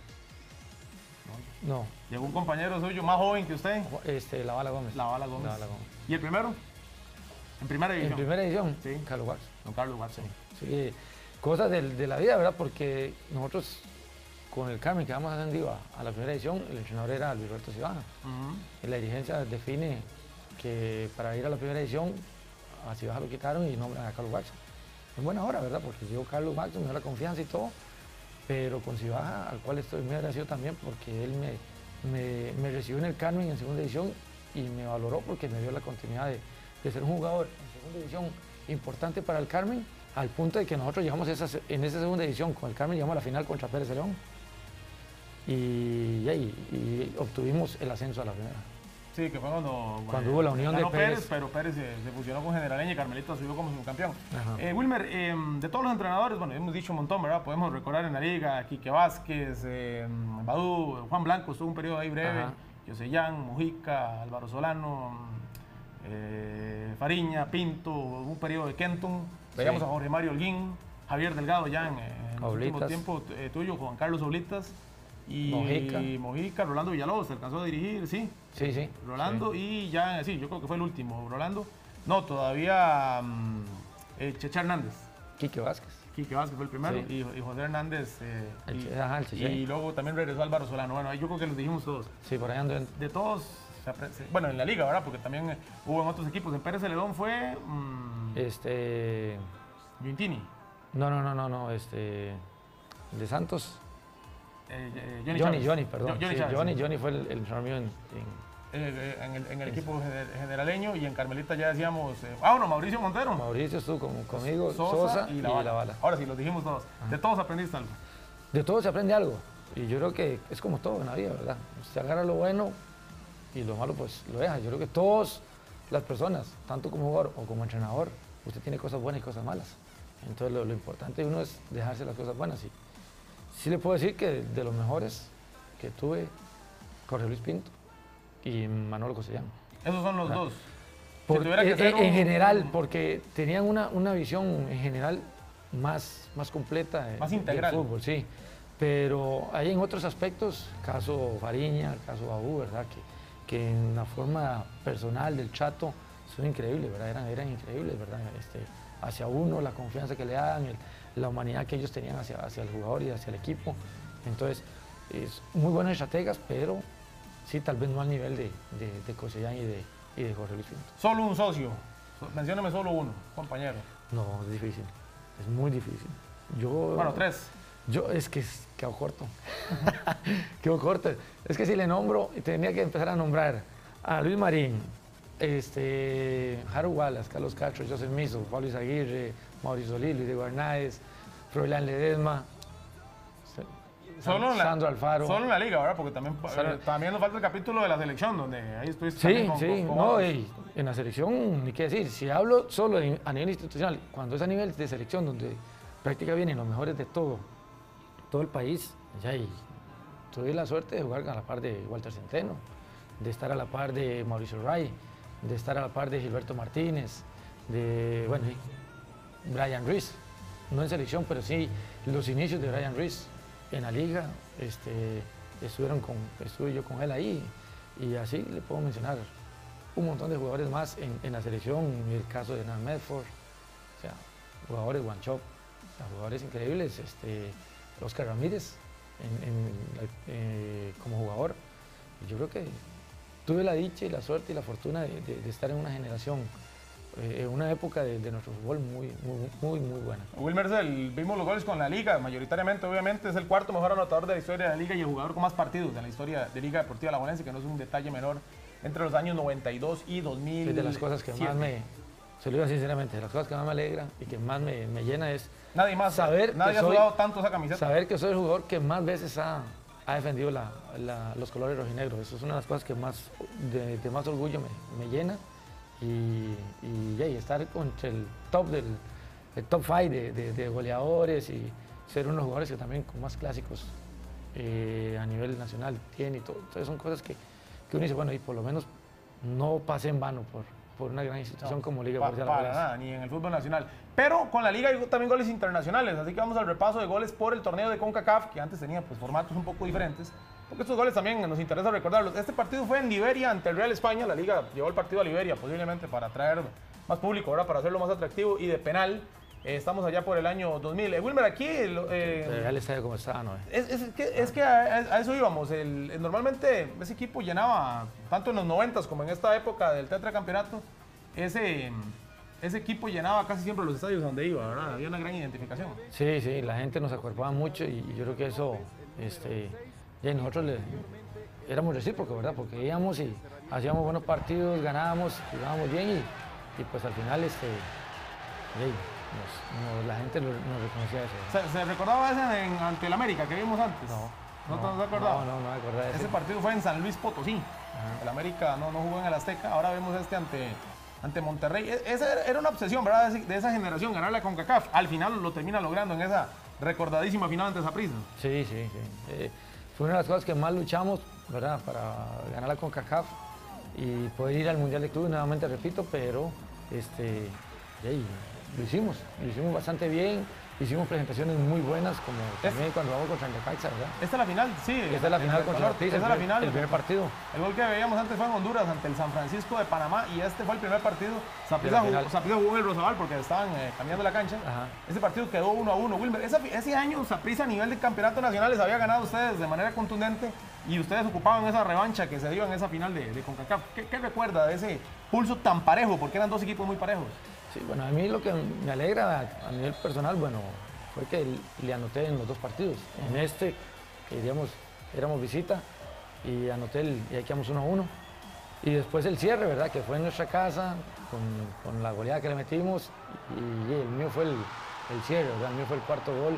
No. no. ¿Llegó un compañero suyo más joven que usted? Este, La Bala Gómez. La Bala Gómez. La Bala Gómez. ¿Y el primero? En primera división. En primera división, sí. Carlos Watts. Don Carlos Watts, sí. sí. Cosas de, de la vida, ¿verdad? Porque nosotros con el Carmen que vamos ascendido a, a la primera edición, el entrenador era Luis Roberto Cibaja. Uh-huh. Y la dirigencia define que para ir a la primera edición a Cibaja lo quitaron y nombran a Carlos Watts. En buena hora, ¿verdad? Porque yo Carlos Watts me dio la confianza y todo, pero con Cibaja, al cual estoy muy agradecido también porque él me, me, me recibió en el Carmen en segunda edición y me valoró porque me dio la continuidad de, de ser un jugador en segunda edición importante para el Carmen, al punto de que nosotros llegamos esa, en esa segunda edición con el Carmen, llegamos a la final contra Pérez de León y, y, y obtuvimos el ascenso a la primera. Sí, que fue cuando, bueno, cuando hubo la unión de Pérez. Pérez. Pero Pérez se, se fusionó con Generaleña y Carmelita subió como subcampeón. Eh, Wilmer, eh, de todos los entrenadores, bueno, hemos dicho un montón, ¿verdad? Podemos recordar en la liga, Quique Vázquez, eh, Badú, Juan Blanco, estuvo un periodo ahí breve, Yosellán, Mujica, Álvaro Solano, eh, Fariña, Pinto, un periodo de Kenton, veíamos sí. a Jorge Mario Holguín, Javier Delgado ya en, en el último tiempo eh, tuyo, Juan Carlos Oblitas. y Mojica. Mojica, Rolando Villalobos, se alcanzó a dirigir, sí. Sí, sí. Rolando sí. y ya, sí, yo creo que fue el último, Rolando. No, todavía um, eh, Checha Hernández. Quique Vázquez. Quique Vázquez fue el primero Sí. y, y José Hernández. Eh, El, y, ajá, el y, y luego también regresó Álvaro Solano. Bueno, yo creo que los dijimos todos. Sí, por ahí ando. En... De todos, bueno, en la liga, ¿verdad? Porque también hubo en otros equipos. En Pérez Celedón fue. Mmm, este. Giuntini. No, no, no, no, no. Este. De Santos. Eh, eh, Johnny, Johnny, Johnny, perdón. Johnny, sí, Chávez, Johnny, sí. Johnny fue el, el entrenador mío en, en, eh, en el, en el equipo generaleño y en Carmelita ya decíamos. Eh, ah, bueno, Mauricio Montero. Mauricio estuvo con, conmigo, Sosa, Sosa y, y la, la Bala. Ahora sí, los dijimos todos. Ajá. De todos aprendiste algo. De todos se aprende algo. Y yo creo que es como todo en la vida, ¿verdad? Usted agarra lo bueno y lo malo pues lo deja. Yo creo que todas las personas, tanto como jugador o como entrenador, usted tiene cosas buenas y cosas malas. Entonces lo, lo importante de uno es dejarse las cosas buenas. Y sí le puedo decir que de, de los mejores que tuve, Jorge Luis Pinto y Manolo Cosellán. Esos son los ¿verdad? Dos. Por, si tuviera que en, ser un... en general, porque tenían una, una visión en general más, más completa de, más integral. del fútbol, sí. Pero hay en otros aspectos, caso Fariña, caso Babú, ¿verdad? Que, que en la forma personal del Chato son increíbles, ¿verdad? Eran, eran increíbles, ¿verdad? Este, hacia uno, la confianza que le dan, el, la humanidad que ellos tenían hacia, hacia el jugador y hacia el equipo. Entonces, es muy buenas estrategas, pero sí, tal vez no al nivel de, de, de Cosellán y de, y de Jorge Luis Pinto. Solo un socio, mencióname solo uno, compañero. No, es difícil, es muy difícil. Yo, bueno, tres. Yo, es que quedo corto, quedo corto. Es que si le nombro, tenía que empezar a nombrar a Luis Marín, este, Harold Wallace, Carlos Castro, Joseph Miso, Pablo Izaguirre, Mauricio Solís, Luis Diego Hernández, Froilán Ledesma, Solo Sandro la, Alfaro. Solo en la liga, ¿verdad? Porque también, eh, también nos falta el capítulo de la selección, donde ahí estuviste Sí, con, sí, con, con no, ey, en la selección, ni qué decir, si hablo solo de, a nivel institucional, cuando es a nivel de selección, donde prácticamente vienen los mejores de todo, todo el país, ya y tuve la suerte de jugar a la par de Walter Centeno, de estar a la par de Mauricio Ray, de estar a la par de Gilberto Martínez, de, bueno, y Brian Ruiz, no en selección, pero sí los inicios de Brian Ruiz en la liga, este, estuvieron con, estuve yo con él ahí, y así le puedo mencionar un montón de jugadores más en, en la selección, el caso de Hernán Medford, o sea, jugadores one shot, o sea, jugadores increíbles, este, Oscar Ramírez en, en, eh, como jugador. Yo creo que tuve la dicha y la suerte y la fortuna de, de, de estar en una generación, eh, en una época de, de nuestro fútbol muy, muy, muy, muy buena. Wilmer, vimos los goles con la Liga, mayoritariamente, obviamente, es el cuarto mejor anotador de la historia de la Liga y el jugador con más partidos de la historia de Liga Deportiva Alajuelense, que no es un detalle menor, entre los años noventa y dos y dos mil. Es de las cosas que más me, se lo digo sinceramente, de las cosas que más me alegra y que más me, me llena es nadie más, saber nadie que ha soy, sudado tanto esa camiseta. Saber que soy el jugador que más veces ha, ha defendido la, la, los colores rojinegros. Eso es una de las cosas que más, de, de más orgullo me, me llena. Y, y, y estar entre el top del el top five de, de, de goleadores y ser uno de los jugadores que también con más clásicos eh, a nivel nacional tiene y todo. Entonces son cosas que, que uno dice, bueno, y por lo menos no pasé en vano por, por una gran institución no, como Liga Deportiva Alajuelense. Para nada, ni en el fútbol nacional. Pero con la Liga hay también goles internacionales, así que vamos al repaso de goles por el torneo de CONCACAF, que antes tenía pues, formatos un poco diferentes. Porque estos goles también nos interesa recordarlos. Este partido fue en Liberia ante el Real España. La Liga llevó el partido a Liberia posiblemente para atraer más público, ¿verdad? Para hacerlo más atractivo. Y de penal, eh, estamos allá por el año dos mil. Eh, Wilmer, aquí... Eh, el Real Estadio como está, ¿no? Es, es que, es que a, a eso íbamos. El, el, normalmente ese equipo llenaba, tanto en los noventas como en esta época del tetracampeonato, ese... Ese equipo llenaba casi siempre los estadios donde iba, ¿verdad? Había una gran identificación. Sí, sí, la gente nos acuerpaba mucho y, y yo creo que eso... Este, y nosotros le, éramos recíprocos, ¿verdad? Porque íbamos y hacíamos buenos partidos, ganábamos, jugábamos bien y, y pues al final este, hey, nos, nos, la gente nos, nos reconocía eso. ¿Se, ¿Se recordaba ese en, ante el América que vimos antes? No. ¿No, no, no te acordabas? No, no, no me acordaba de ese. Ese partido fue en San Luis Potosí. Ajá. El América no, no jugó en el Azteca, ahora vemos este ante, ante Monterrey. Esa era una obsesión, ¿verdad? De esa generación, ganarle a CONCACAF. Al final lo termina logrando en esa recordadísima final ante Saprissa. Sí, sí, sí. Eh, Fue una de las cosas que más luchamos, ¿verdad? Para ganar la CONCACAF y poder ir al Mundial de Clubes, nuevamente repito, pero este, hey, lo hicimos, lo hicimos bastante bien. Hicimos presentaciones muy buenas, como también es, cuando vamos contra el Necaxa, ¿verdad? Esta es la final, sí. Esta es la final contra el Ortiz, Esta es la final. El primer partido. El gol que veíamos antes fue en Honduras, ante el San Francisco de Panamá, y este fue el primer partido. Saprissa jugó, jugó en el Rosabal porque estaban eh, cambiando la cancha. Ajá. Ese partido quedó uno a uno. Wilmer, ese, ese año Saprissa a nivel de campeonato nacional les había ganado a ustedes de manera contundente y ustedes ocupaban esa revancha que se dio en esa final de, de CONCACAF. ¿Qué, ¿Qué recuerda de ese pulso tan parejo? Porque eran dos equipos muy parejos. Sí, bueno, a mí lo que me alegra a nivel personal, bueno, fue que le anoté en los dos partidos. Uh-huh. En este, que diríamos, éramos visita, y anoté el, y ahí quedamos uno a uno. Y después el cierre, ¿verdad? Que fue en nuestra casa, con, con la goleada que le metimos, y, y el mío fue el, el cierre, ¿verdad? El mío fue el cuarto gol.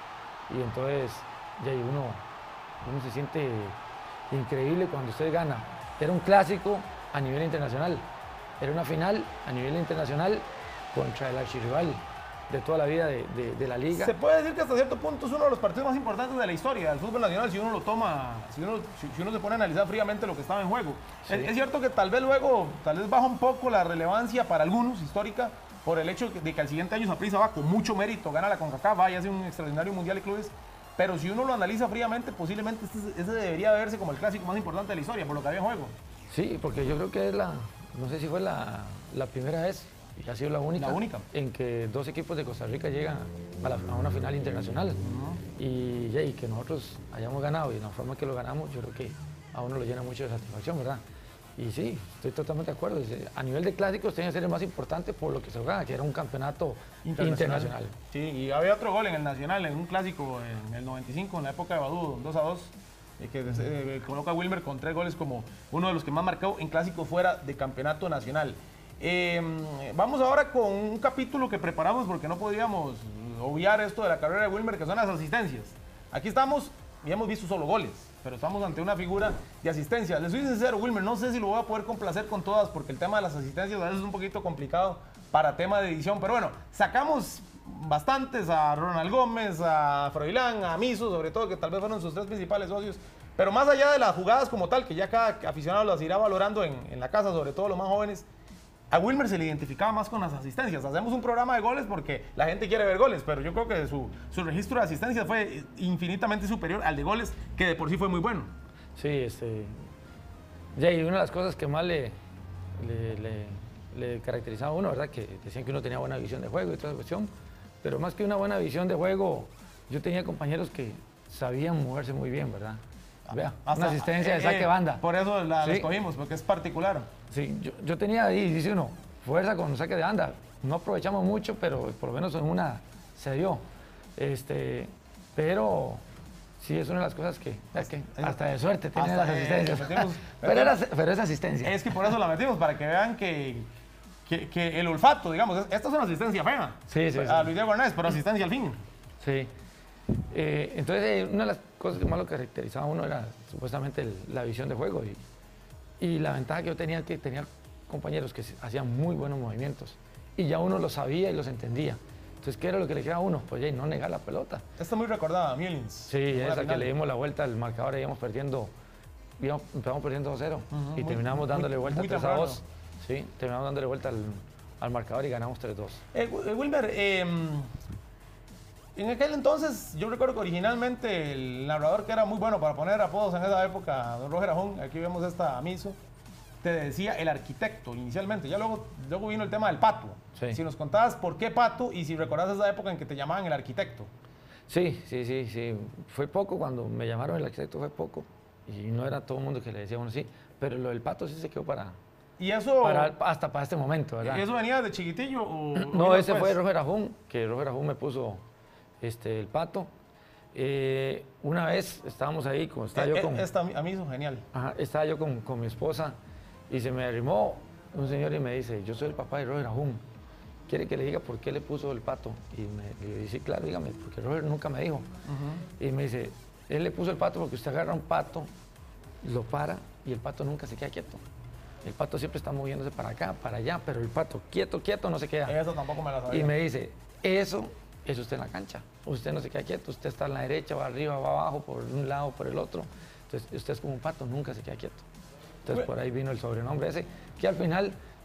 Y entonces, ya uno, uno se siente increíble cuando usted gana. Era un clásico a nivel internacional. Era una final a nivel internacional contra el archirrival de toda la vida de, de, de la liga. Se puede decir que hasta cierto punto es uno de los partidos más importantes de la historia del fútbol nacional, si uno lo toma, si uno, si, si uno se pone a analizar fríamente lo que estaba en juego. Sí. Es, es cierto que tal vez luego, tal vez baja un poco la relevancia para algunos, histórica, por el hecho de que al siguiente año Saprissa va con mucho mérito, gana la CONCACAF, va y hace un extraordinario mundial de clubes, pero si uno lo analiza fríamente, posiblemente este, ese debería verse como el clásico más importante de la historia, por lo que había en juego. Sí, porque yo creo que es la, no sé si fue la, la primera vez, y ha sido la única, la única en que dos equipos de Costa Rica llegan a, la, a una final internacional. Uh-huh. y, y que nosotros hayamos ganado y de la forma que lo ganamos, yo creo que a uno lo llena mucho de satisfacción, ¿verdad? Y sí, estoy totalmente de acuerdo. A nivel de clásicos tenía que ser el más importante por lo que se jugaba, que era un campeonato internacional. internacional. Sí, y había otro gol en el Nacional, en un clásico en el noventa y cinco, en la época de Badú, dos a dos, que eh, coloca a Wilmer con tres goles como uno de los que más marcó en clásicos fuera de campeonato nacional. Eh, vamos ahora con un capítulo que preparamos porque no podíamos obviar esto de la carrera de Wilmer, que son las asistencias. Aquí estamos y hemos visto solo goles, pero estamos ante una figura de asistencia. Les soy sincero, Wilmer, no sé si lo voy a poder complacer con todas porque el tema de las asistencias a veces es un poquito complicado para tema de edición, pero bueno, sacamos bastantes a Ronald Gómez, a Froilán, a Miso, sobre todo, que tal vez fueron sus tres principales socios. Pero más allá de las jugadas como tal, que ya cada aficionado las irá valorando en, en la casa, sobre todo los más jóvenes, a Wilmer se le identificaba más con las asistencias. Hacemos un programa de goles porque la gente quiere ver goles, pero yo creo que su, su registro de asistencias fue infinitamente superior al de goles, que de por sí fue muy bueno. Sí, este, ya, y una de las cosas que más le, le, le, le caracterizaba a uno, ¿verdad? Que decían que uno tenía buena visión de juego y toda esa cuestión, pero más que una buena visión de juego, yo tenía compañeros que sabían moverse muy bien, ¿verdad? Vea, hasta, una asistencia de saque eh, banda. Por eso la, sí. la escogimos, porque es particular. Sí, yo, yo tenía ahí, dice uno, fuerza con saque de banda. No aprovechamos mucho, pero por lo menos en una se dio. Este, pero sí, es una de las cosas que, es que hasta de suerte tienen las asistencias. Eh, metimos, pero, era, pero es asistencia. Es que por eso la metimos, para que vean que, que, que el olfato, digamos, esta es una asistencia fea. Sí, sí, a sí. Luis Diego Hernández, pero asistencia al fin. Sí. Eh, entonces, eh, una de las cosas que más lo caracterizaba a uno era supuestamente el, la visión de juego y, y la ventaja que yo tenía que tenía compañeros que hacían muy buenos movimientos y ya uno los sabía y los entendía. Entonces, ¿qué era lo que le quedaba a uno? Pues ya no negar la pelota. Está muy recordada, Mielins. Sí, esa que le dimos la vuelta al marcador y íbamos perdiendo, íbamos, empezamos perdiendo dos cero uh-huh, y muy, terminamos dándole muy, vuelta muy tres a dos. Sí, terminamos dándole vuelta al, al marcador y ganamos tres dos. Eh, Wilmer, eh, en aquel entonces, yo recuerdo que originalmente el narrador, que era muy bueno para poner apodos en esa época, don Roger Ajón, aquí vemos esta Amiso, te decía el arquitecto inicialmente. Ya luego, luego vino el tema del Pato. Sí. Si nos contabas por qué Pato y si recordás esa época en que te llamaban el arquitecto. Sí, sí, sí, sí. Fue poco cuando me llamaron el arquitecto, fue poco. Y no era todo el mundo que le decía uno sí. Pero lo del Pato sí se quedó para... ¿Y eso? Para, hasta para este momento, ¿verdad? ¿Y eso venía de chiquitillo o...? No, ese después? Fue Roger Ajón, que Roger Ajón me puso... Este, el Pato. Eh, una vez estábamos ahí, como estaba eh, yo con... Esta Amiso, genial. Ajá, estaba yo con, con mi esposa y se me arrimó un señor y me dice, yo soy el papá de Roger Ajón, ¿quiere que le diga por qué le puso el Pato? Y me y dije, sí, claro, dígame, porque Roger nunca me dijo. Uh-huh. Y me dice, él le puso el Pato porque usted agarra un pato, lo para y el pato nunca se queda quieto. El pato siempre está moviéndose para acá, para allá, pero el pato quieto, quieto, no se queda. Eso tampoco me lo sabía. Y me dice, eso... es usted en la cancha. Usted no se queda quieto, usted está en la derecha, va arriba, va abajo, por un lado, por el otro. Entonces, usted es como un pato, nunca se queda quieto. Entonces, por ahí vino el sobrenombre ese, que al final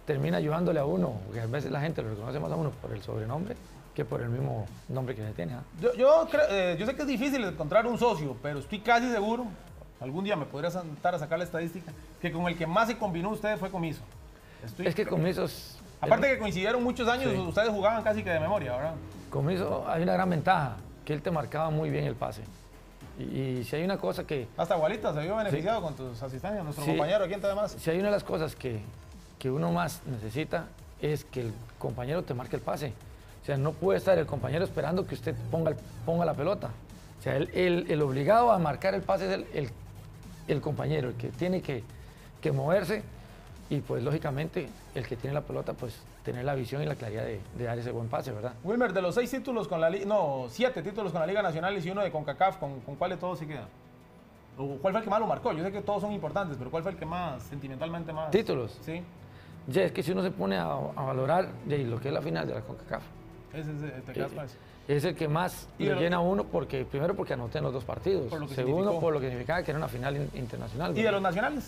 termina ayudándole a uno, porque a veces la gente lo reconoce más a uno por el sobrenombre que por el mismo nombre que se tiene. ¿eh? Yo, yo, creo, eh, yo sé que es difícil encontrar un socio, pero estoy casi seguro, algún día me podría sentar a sacar la estadística, que con el que más se combinó usted fue Comiso. Estoy, es que Comiso es... Aparte el, que coincidieron muchos años, sí. Ustedes jugaban casi que de memoria, ¿verdad? Comiso, hay una gran ventaja, que él te marcaba muy bien el pase. Y, y si hay una cosa que... Hasta Gualita se vio beneficiado sí. con tus asistencias, nuestro sí. compañero aquí en T V más. Si hay una de las cosas que, que uno más necesita es que el compañero te marque el pase. O sea, no puede estar el compañero esperando que usted ponga, el, ponga la pelota. O sea, el, el, el obligado a marcar el pase es el, el, el compañero, el que tiene que, que moverse y pues lógicamente el que tiene la pelota pues tener la visión y la claridad de, de dar ese buen pase, ¿verdad? Wilmer, de los seis títulos con la Liga, no, siete títulos con la Liga Nacional y uno de CONCACAF, ¿con, con cuál de todos se queda? ¿O cuál fue el que más lo marcó? Yo sé que todos son importantes, pero ¿cuál fue el que más, sentimentalmente más? ¿Títulos? Sí. Ya, es que si uno se pone a, a valorar ya, lo que es la final de la CONCACAF, ese es, te quedas con eso. Es el que más le llena a uno, porque primero porque anoté en los dos partidos, por segundo significó. por lo que significaba que era una final in, internacional. ¿Y ¿verdad? De los nacionales?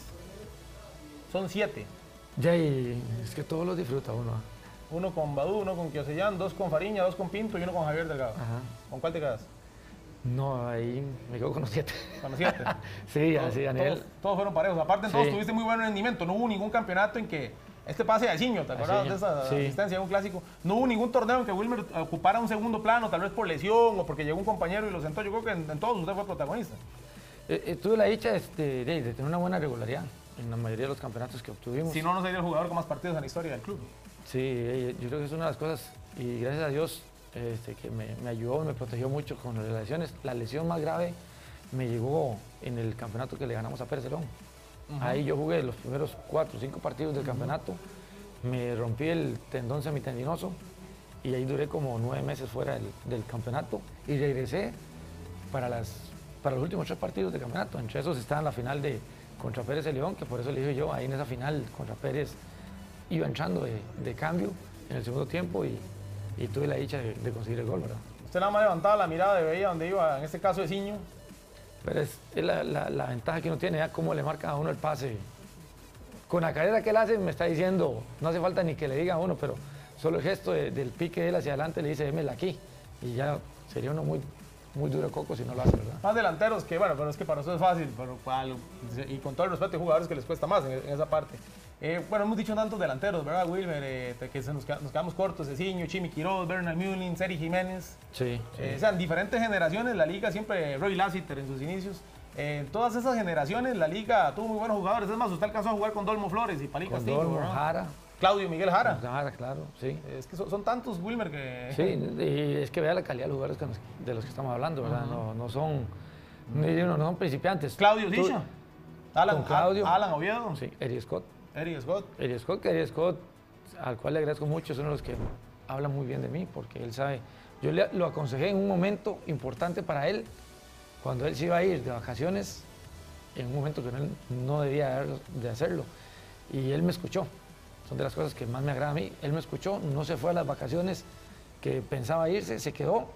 Son siete. Ya, y es que todos los disfruta uno. Uno con Badú, uno con Kiosellán, dos con Fariña, dos con Pinto y uno con Javier Delgado. Ajá. ¿Con cuál te quedas? No, ahí me quedo con los siete. ¿Con los siete? Sí, todos, así, Daniel. Todos, todos fueron parejos. Aparte, sí. todos tuviste muy buen rendimiento. No hubo ningún campeonato en que este pase a Ciño, ¿te acuerdas de esa sí. asistencia de un clásico? No hubo ningún torneo en que Wilmer ocupara un segundo plano, tal vez por lesión o porque llegó un compañero y lo sentó. Yo creo que en, en todos usted fue protagonista. Eh, eh, tuve la dicha este, de, de tener una buena regularidad en la mayoría de los campeonatos que obtuvimos. Si no, no sería el jugador con más partidos en la historia del club. Sí, yo creo que es una de las cosas, y gracias a Dios este, que me, me ayudó, me protegió mucho con las lesiones. La lesión más grave me llegó en el campeonato que le ganamos a Pérez Celedón. Uh-huh. Ahí yo jugué los primeros cuatro o cinco partidos del uh-huh. campeonato, me rompí el tendón semitendinoso y ahí duré como nueve meses fuera del, del campeonato y regresé para, las, para los últimos tres partidos del campeonato. Entre esos estaba en la final de contra Pérez Celedón, que por eso le dije yo, ahí en esa final contra Pérez iba entrando de, de cambio en el segundo tiempo y, y tuve la dicha de, de conseguir el gol, ¿verdad? Usted nada más levantaba la mirada y veía dónde iba, en este caso de Ciño. Pero es, es la, la, la ventaja que uno tiene, ya cómo le marca a uno el pase. Con la carrera que él hace me está diciendo, no hace falta ni que le diga a uno, pero solo el gesto de, del pique de él hacia adelante le dice, démela aquí. Y ya sería uno muy, muy duro coco si no lo hace, ¿verdad? Más delanteros que, bueno, pero es que para eso es fácil, pero, y con todo el respeto hay jugadores que les cuesta más en, en esa parte. Eh, bueno, hemos dicho tantos delanteros, ¿verdad, Wilmer? Eh, que se nos, nos quedamos cortos, Ceciño, Chimi Quiroz, Bernal Mullin, Seri Jiménez. Sí, sí. Eh, o sea, en diferentes generaciones, la liga siempre, Roy Lassiter en sus inicios. En eh, todas esas generaciones, la liga tuvo muy buenos jugadores. Es más, usted alcanzó a jugar con Dolmo Flores y Palí Castillo. Dolmo, Jara. Claudio Miguel Jara. Jara, claro, sí. Es que son, son tantos, Wilmer, que... Sí, y es que vea la calidad de los jugadores de los que estamos hablando, ¿verdad? Uh-huh. No, no son... No, no son principiantes. Claudio Disha. Alan, Claudio. Alan Oviedo. Sí, Eric Scott. Eric Scott. Eric Scott, que Eric Scott, al cual le agradezco mucho, es uno de los que habla muy bien de mí, porque él sabe... Yo le, lo aconsejé en un momento importante para él, cuando él se iba a ir de vacaciones, en un momento que él no debía de hacerlo, y él me escuchó. Son de las cosas que más me agrada a mí. Él me escuchó, no se fue a las vacaciones que pensaba irse, se quedó,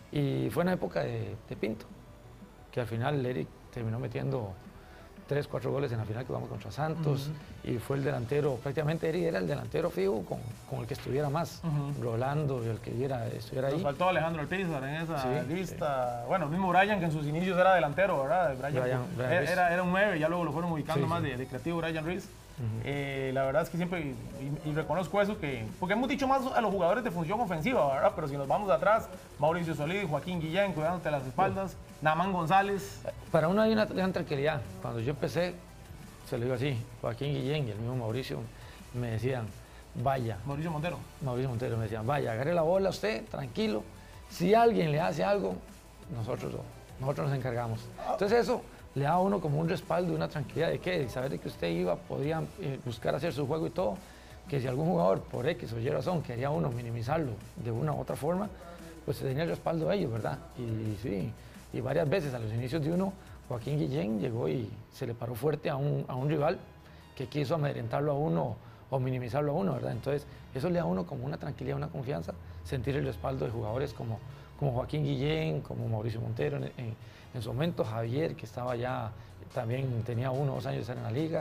y fue en la época de, de Pinto, que al final Eric terminó metiendo tres, cuatro goles en la final que jugamos contra Santos, uh-huh. y fue el delantero, prácticamente Eric era el delantero fijo con, con el que estuviera más, uh-huh. Rolando y el que hubiera, estuviera ahí. Nos faltó Alejandro Alpizar en esa sí, lista. Sí. Bueno, el mismo Brian, que en sus inicios era delantero, ¿verdad? Brian, Brian, Brian era, era, era un nueve, ya luego lo fueron ubicando sí, más sí. De, de creativo Brian Ruiz. Uh-huh. eh, la verdad es que siempre, y, y reconozco eso, que porque hemos dicho más a los jugadores de función ofensiva, ¿verdad? Pero si nos vamos de atrás, Mauricio Solís, Joaquín Guillén, cuidándote las espaldas, uh-huh. Namán González. Para uno hay una gran tranquilidad. Cuando yo empecé, se lo digo así, Joaquín Guillén y el mismo Mauricio me decían, vaya. Mauricio Montero. Mauricio Montero me decían, vaya, agarre la bola usted, tranquilo. Si alguien le hace algo, nosotros, nosotros nos encargamos. Entonces eso le da a uno como un respaldo, una tranquilidad de que, de saber de que usted iba, podía eh, buscar hacer su juego y todo, que si algún jugador por X o Y razón quería uno minimizarlo de una u otra forma, pues se tenía el respaldo de ellos, ¿verdad? Y sí, y varias veces a los inicios de uno, Joaquín Guillén llegó y se le paró fuerte a un, a un rival que quiso amedrentarlo a uno o minimizarlo a uno, ¿verdad? Entonces eso le da a uno como una tranquilidad, una confianza, sentir el respaldo de jugadores como, como Joaquín Guillén, como Mauricio Montero, en, en, en su momento Javier, que estaba ya, también tenía uno o dos años de estar en la liga,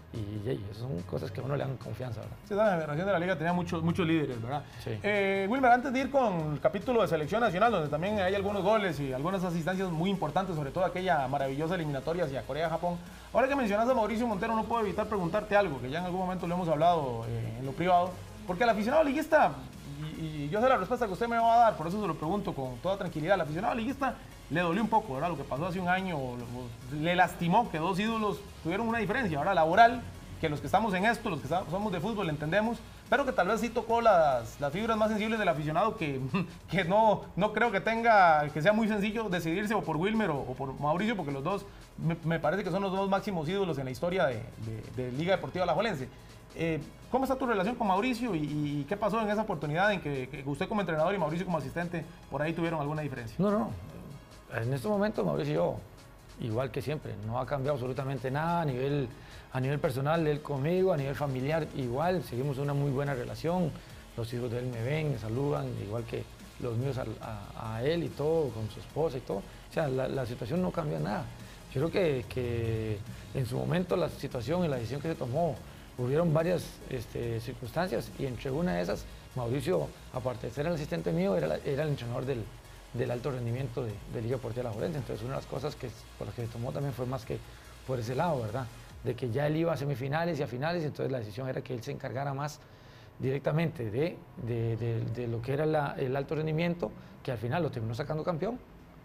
Y, y eso son cosas que a uno le dan confianza, ¿verdad? Sí, la generación de la liga tenía muchos, muchos líderes, ¿verdad? Sí. Eh, Wilmer, antes de ir con el capítulo de selección nacional, donde también hay algunos goles y algunas asistencias muy importantes, sobre todo aquella maravillosa eliminatoria hacia Corea-Japón, ahora que mencionas a Mauricio Montero, no puedo evitar preguntarte algo, que ya en algún momento lo hemos hablado eh, en lo privado, porque el aficionado liguista, y, y yo sé la respuesta que usted me va a dar, por eso se lo pregunto con toda tranquilidad, el aficionado liguista le dolió un poco, ¿verdad? Lo que pasó hace un año, le lastimó que dos ídolos tuvieron una diferencia, ahora laboral, que los que estamos en esto, los que somos de fútbol, entendemos, pero que tal vez sí tocó las, las fibras más sensibles del aficionado, que, que no, no creo que tenga, que sea muy sencillo decidirse o por Wilmer o, o por Mauricio, porque los dos me, me parece que son los dos máximos ídolos en la historia de, de, de Liga Deportiva Alajuelense. Eh, ¿Cómo está tu relación con Mauricio y, y qué pasó en esa oportunidad en que, que usted como entrenador y Mauricio como asistente por ahí tuvieron alguna diferencia? No, no, en este momento Mauricio y yo, igual que siempre, no ha cambiado absolutamente nada a nivel, a nivel personal, él conmigo, a nivel familiar, igual, seguimos una muy buena relación, los hijos de él me ven, me saludan, igual que los míos a, a, a él y todo, con su esposa y todo, o sea, la, la situación no cambió nada. Yo creo que, que en su momento la situación y la decisión que se tomó, hubieron varias este, circunstancias y entre una de esas, Mauricio, aparte de ser el asistente mío, era, la, era el entrenador del, del alto rendimiento de, de Liga Deportiva Alajuelense. Entonces, una de las cosas que, por las que se tomó también fue más que por ese lado, ¿verdad? De que ya él iba a semifinales y a finales, entonces la decisión era que él se encargara más directamente de, de, de, de lo que era la, el alto rendimiento, que al final lo terminó sacando campeón.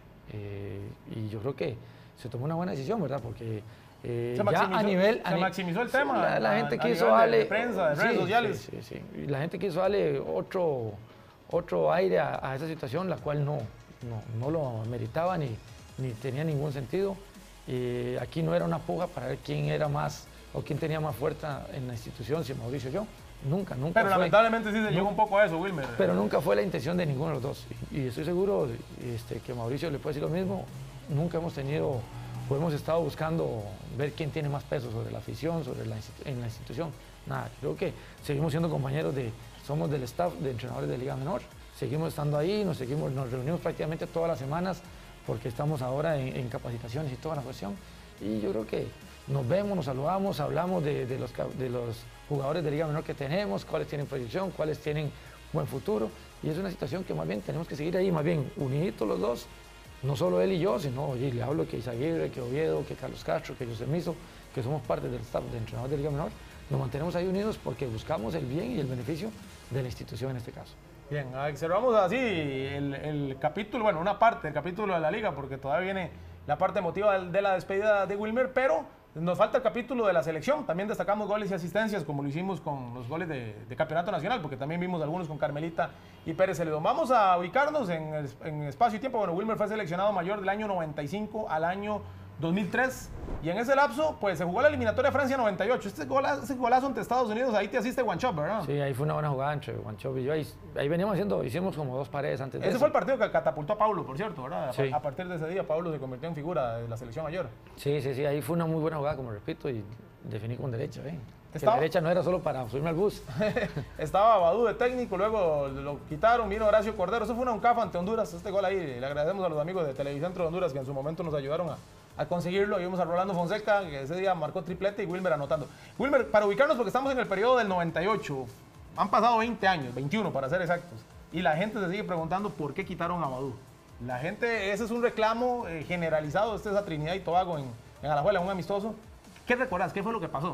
Eh, y yo creo que se tomó una buena decisión, ¿verdad? Porque eh, se ya a nivel... Se a maximizó el tema. La, la a, gente a quiso nivel darle... De, de prensa, de redes sí, sociales. Sí, sí, sí. Y la gente quiso darle otro, otro aire a, a esa situación, la cual no, no, no lo meritaba ni, ni tenía ningún sentido. Eh, aquí no era una puja para ver quién era más o quién tenía más fuerza en la institución, si Mauricio o yo. Nunca, nunca Pero fue, lamentablemente sí se no, llegó un poco a eso, Wilmer. Pero nunca fue la intención de ninguno de los dos. Y, y estoy seguro este, que Mauricio le puede decir lo mismo. Nunca hemos tenido, o hemos estado buscando ver quién tiene más peso sobre la afición, sobre la, en la institución. Nada, creo que seguimos siendo compañeros de, somos del staff de entrenadores de Liga Menor. Seguimos estando ahí, nos, seguimos, nos reunimos prácticamente todas las semanas porque estamos ahora en, en capacitaciones y toda la cuestión. Y yo creo que nos vemos, nos saludamos, hablamos de, de, los, de los jugadores de Liga Menor que tenemos, cuáles tienen proyección, cuáles tienen buen futuro. Y es una situación que más bien tenemos que seguir ahí, más bien uniditos los dos, no solo él y yo, sino, oye, le hablo que Izaguirre, que Oviedo, que Carlos Castro, que José Miso, que somos parte del staff de entrenadores de Liga Menor, nos mantenemos ahí unidos porque buscamos el bien y el beneficio de la institución en este caso. Bien, observamos así el, el capítulo, bueno, una parte del capítulo de la Liga, porque todavía viene la parte emotiva de la despedida de Wilmer, pero nos falta el capítulo de la selección. También destacamos goles y asistencias, como lo hicimos con los goles de, de Campeonato Nacional, porque también vimos algunos con Carmelita y Pérez Celedón. Vamos a ubicarnos en, en espacio y tiempo. Bueno, Wilmer fue seleccionado mayor del año noventa y cinco al año dos mil tres, y en ese lapso, pues se jugó la eliminatoria Francia noventa y ocho. Este golazo, ese golazo ante Estados Unidos, ahí te asiste Guanchop, ¿verdad? Sí, ahí fue una buena jugada entre Guanchop y yo. Ahí, ahí veníamos haciendo, hicimos como dos paredes antes de Ese eso. fue el partido que catapultó a Pablo, por cierto, ¿verdad? Sí. A partir de ese día, Pablo se convirtió en figura de la selección mayor. Sí, sí, sí, ahí fue una muy buena jugada, como repito, y definí con derecha, ¿eh? ¿Estaba? La derecha no era solo para subirme al bus. Estaba Badú de técnico, luego lo quitaron, vino Horacio Cordero. Eso fue una UNCAF ante Honduras, este gol ahí. Le agradecemos a los amigos de Televicentro de Honduras que en su momento nos ayudaron a, a conseguirlo. Y vimos a Rolando Fonseca, que ese día marcó triplete, y Wilmer anotando. Wilmer, para ubicarnos, porque estamos en el periodo del noventa y ocho, han pasado veinte años, veintiuno para ser exactos, y la gente se sigue preguntando por qué quitaron a Badú. La gente, ese es un reclamo eh, generalizado, este es a Trinidad y Tobago en, en Alajuela, un amistoso. ¿Qué recordás? ¿Qué fue lo que pasó?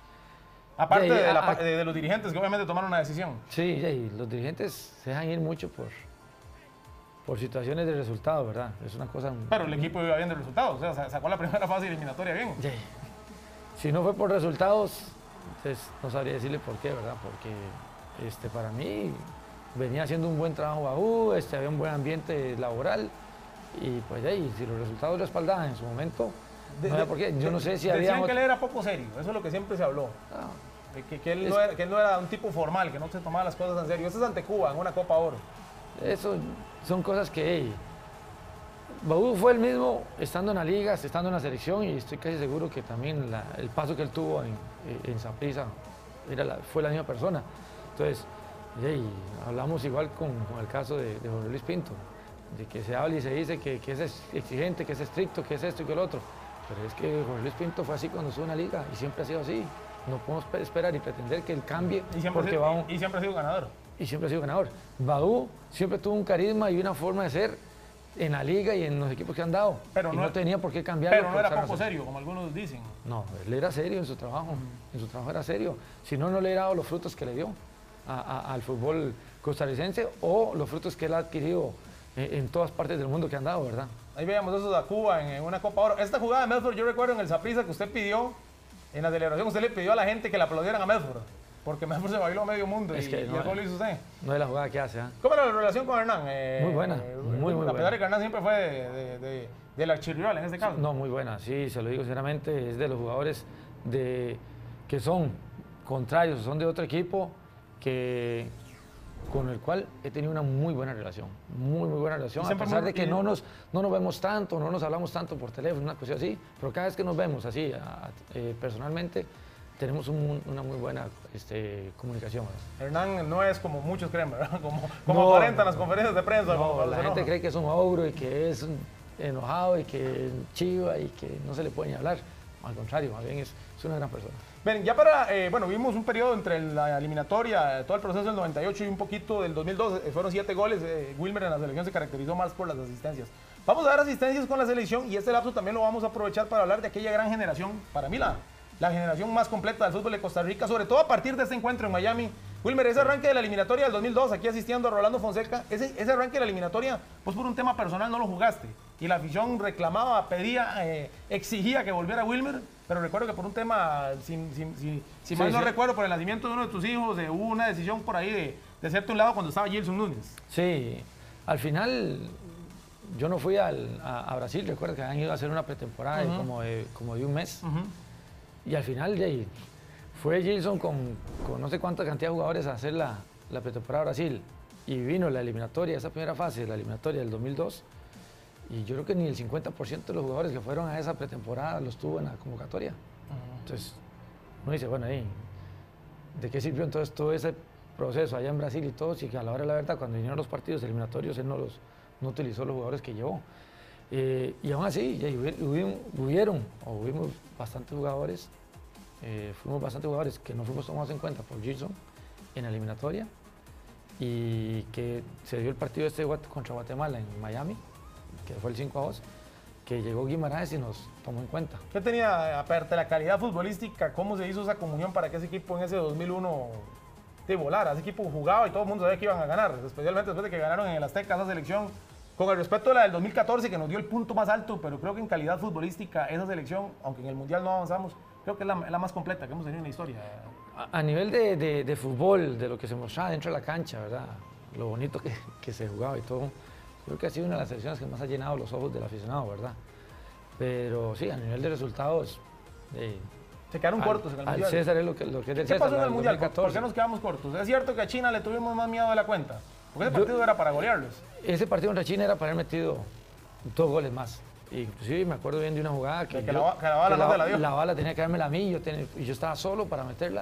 Aparte de, de, la, a, de, de los dirigentes que obviamente tomaron una decisión. Sí, sí, los dirigentes se dejan ir mucho por, por situaciones de resultado, ¿verdad? Es una cosa... Pero el equipo iba bien de resultados, o sea, sacó la primera fase eliminatoria bien. Sí. Si no fue por resultados, entonces no sabría decirle por qué, ¿verdad? Porque este, para mí venía haciendo un buen trabajo a U, este, había un buen ambiente laboral y pues ahí, si los resultados respaldaban en su momento... De, no, ¿por qué? Yo no sé si decían había... que él era poco serio, eso es lo que siempre se habló. Ah, que, que, él es... no era, que él no era un tipo formal, que no se tomaba las cosas en serio. Eso es ante Cuba, en una Copa Oro. Eso son cosas que... Hey, Baú fue el mismo estando en la liga, estando en la selección, y estoy casi seguro que también la, el paso que él tuvo en, en Saprissa fue la misma persona. Entonces, hey, hablamos igual con, con el caso de, de Jorge Luis Pinto, de que se habla y se dice que, que es exigente, que es estricto, que es esto y que el otro. Pero es que Jorge Luis Pinto fue así cuando estuvo en la liga y siempre ha sido así. no podemos esperar y pretender que él cambie. Y siempre, porque ha, sido, va un, y, y siempre ha sido ganador. Y siempre ha sido ganador. Badú siempre tuvo un carisma y una forma de ser en la liga y en los equipos que han dado. Pero y no, no tenía por qué cambiarlo. Pero no era poco serio, como algunos dicen. No, él era serio en su trabajo. Uh-huh. En su trabajo era serio. Si no, no le hubiera dado los frutos que le dio a, a, al fútbol costarricense o los frutos que él ha adquirido en, en todas partes del mundo que han dado, ¿verdad? Ahí veíamos eso de Cuba en, en una Copa Oro. Esta jugada de Medford, yo recuerdo en el Saprissa que usted pidió, en la celebración, usted le pidió a la gente que le aplaudieran a Medford. Porque Medford se bailó a medio mundo es y, que y no, el gol lo hizo usted. No es la jugada que hace, ¿eh? ¿Cómo era la relación con Hernán? Eh, muy buena, muy, muy a pesar buena. de que Hernán siempre fue de, de, de, del archirrival en este caso. No, muy buena, sí, se lo digo sinceramente, es de los jugadores de, que son contrarios, son de otro equipo, que, con el cual he tenido una muy buena relación, muy, muy buena relación, a pesar muy, de que no nos, no nos vemos tanto, no nos hablamos tanto por teléfono, una cuestión así, pero cada vez que nos vemos así, a, eh, personalmente, tenemos un, una muy buena este, comunicación. Hernán no es como muchos creen, ¿verdad? Como, como no, aparentan las conferencias de prensa. No, como la gente cree que es un ogro y que es enojado y que chiva y que no se le puede ni hablar. Al contrario, más bien es, es una gran persona. Bien, ya para, eh, bueno, vimos un periodo entre la eliminatoria, todo el proceso del noventa y ocho y un poquito del dos mil dos, eh, fueron siete goles. Eh, Wilmer en la selección se caracterizó más por las asistencias. Vamos a dar asistencias con la selección y este lapso también lo vamos a aprovechar para hablar de aquella gran generación, para mí la, la generación más completa del fútbol de Costa Rica, sobre todo a partir de este encuentro en Miami. Wilmer, ese arranque de la eliminatoria del dos mil dos, aquí asistiendo a Rolando Fonseca, ese, ese arranque de la eliminatoria, pues por un tema personal no lo jugaste. Y la afición reclamaba, pedía, eh, exigía que volviera Wilmer, pero recuerdo que por un tema, si, si, si, si mal sí, no sí. recuerdo, por el nacimiento de uno de tus hijos, eh, hubo una decisión por ahí de, de hacerte un lado cuando estaba Gilson Núñez. Sí, al final yo no fui al, a, a Brasil, recuerdo que habían ido a hacer una pretemporada uh-huh. de como, de, como de un mes. Uh-huh. Y al final de ahí, fue Gilson con, con no sé cuánta cantidad de jugadores a hacer la, la pretemporada a Brasil. Y vino la eliminatoria, esa primera fase, la eliminatoria del dos mil dos. Y yo creo que ni el cincuenta por ciento de los jugadores que fueron a esa pretemporada los tuvo en la convocatoria. Uh-huh. Entonces, uno dice, bueno, ahí, ¿de qué sirvió entonces todo ese proceso allá en Brasil y todo? Si que a la hora de la verdad, cuando vinieron los partidos eliminatorios, él no, los, no utilizó los jugadores que llevó. Eh, y aún así, ya hubieron, hubieron, o hubimos bastantes jugadores, eh, fuimos bastantes jugadores que no fuimos tomados en cuenta por Gilson en la eliminatoria y que se dio el partido este contra Guatemala en Miami, que fue el cinco a dos, que llegó Guimaraes y nos tomó en cuenta. ¿Qué tenía, aparte de la calidad futbolística, cómo se hizo esa comunión para que ese equipo en ese dos mil uno te volara? Ese equipo jugaba y todo el mundo sabía que iban a ganar, especialmente después de que ganaron en el Azteca esa selección. Con el respeto de la del dos mil catorce, que nos dio el punto más alto, pero creo que en calidad futbolística esa selección, aunque en el Mundial no avanzamos, creo que es la, la más completa que hemos tenido en la historia. A, a nivel de, de, de fútbol, de lo que se mostraba dentro de la cancha, ¿verdad? Lo bonito que, que se jugaba y todo, creo que ha sido una de las selecciones que más ha llenado los ojos del aficionado, ¿verdad? Pero sí, a nivel de resultados... Eh, se quedaron al, cortos en el Mundial. César es lo que, lo que es del ¿Qué César, pasó en el Mundial? dos mil catorce. ¿Por qué nos quedamos cortos? ¿Es cierto que a China le tuvimos más miedo de la cuenta? Porque ese partido Yo, era para golearlos. Ese partido contra China era para haber metido dos goles más. Inclusive me acuerdo bien de una jugada que, que, yo, la, que la bala que no la, se la dio. La bala tenía que dármela a mí, yo, ten, y yo estaba solo para meterla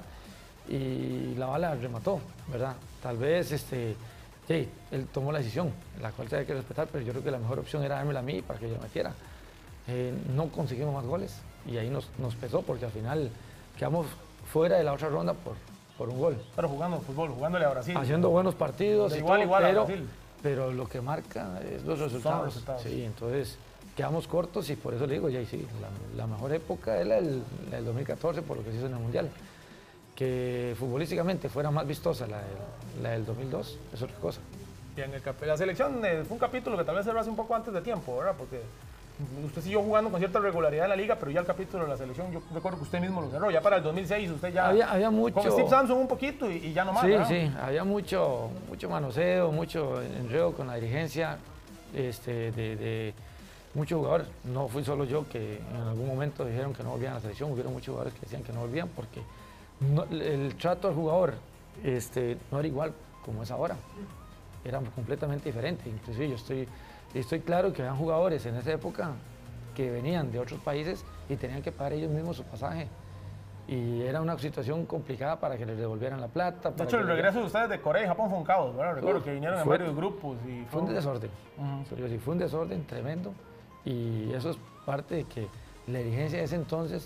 y la bala remató, ¿verdad? Tal vez este, sí, él tomó la decisión, la cual se hay que respetar, pero yo creo que la mejor opción era dármela a mí para que yo la metiera. Eh, no conseguimos más goles y ahí nos, nos pesó porque al final quedamos fuera de la otra ronda por, por un gol. Pero jugando fútbol, jugándole a Brasil. Haciendo buenos partidos. De y igual, todo, igual pero, a Brasil. Pero lo que marca es los resultados. Son los resultados. Sí, entonces quedamos cortos y por eso le digo, ya sí, la, la mejor época es la del, la del dos mil catorce por lo que se hizo en el Mundial. Que futbolísticamente fuera más vistosa la, de, la del dos mil dos es otra cosa. Bien, el, la selección eh, fue un capítulo que tal vez se lo hace un poco antes de tiempo, ¿verdad? Porque usted siguió jugando con cierta regularidad en la liga, pero ya el capítulo de la selección, yo recuerdo que usted mismo lo cerró. Ya para el dos mil seis usted ya... Había, había mucho... Con Steve Samson un poquito y, y ya no más, Sí, ¿verdad? sí, había mucho, mucho manoseo, mucho enredo con la dirigencia este, de, de muchos jugadores. No fui solo yo que en algún momento dijeron que no volvían a la selección, hubieron muchos jugadores que decían que no volvían porque no, el trato al jugador este, no era igual como es ahora. Era completamente diferente. Inclusive yo estoy... Estoy claro que habían jugadores en esa época que venían de otros países y tenían que pagar ellos mismos su pasaje. Y era una situación complicada para que les devolvieran la plata. De hecho, el regreso de ustedes de Corea y Japón fue un caos, ¿verdad? Recuerdo Uf, que vinieron en varios grupos. Y fue, fue un desorden. Uh-huh. Sí, fue un desorden tremendo. Y eso es parte de que la dirigencia de ese entonces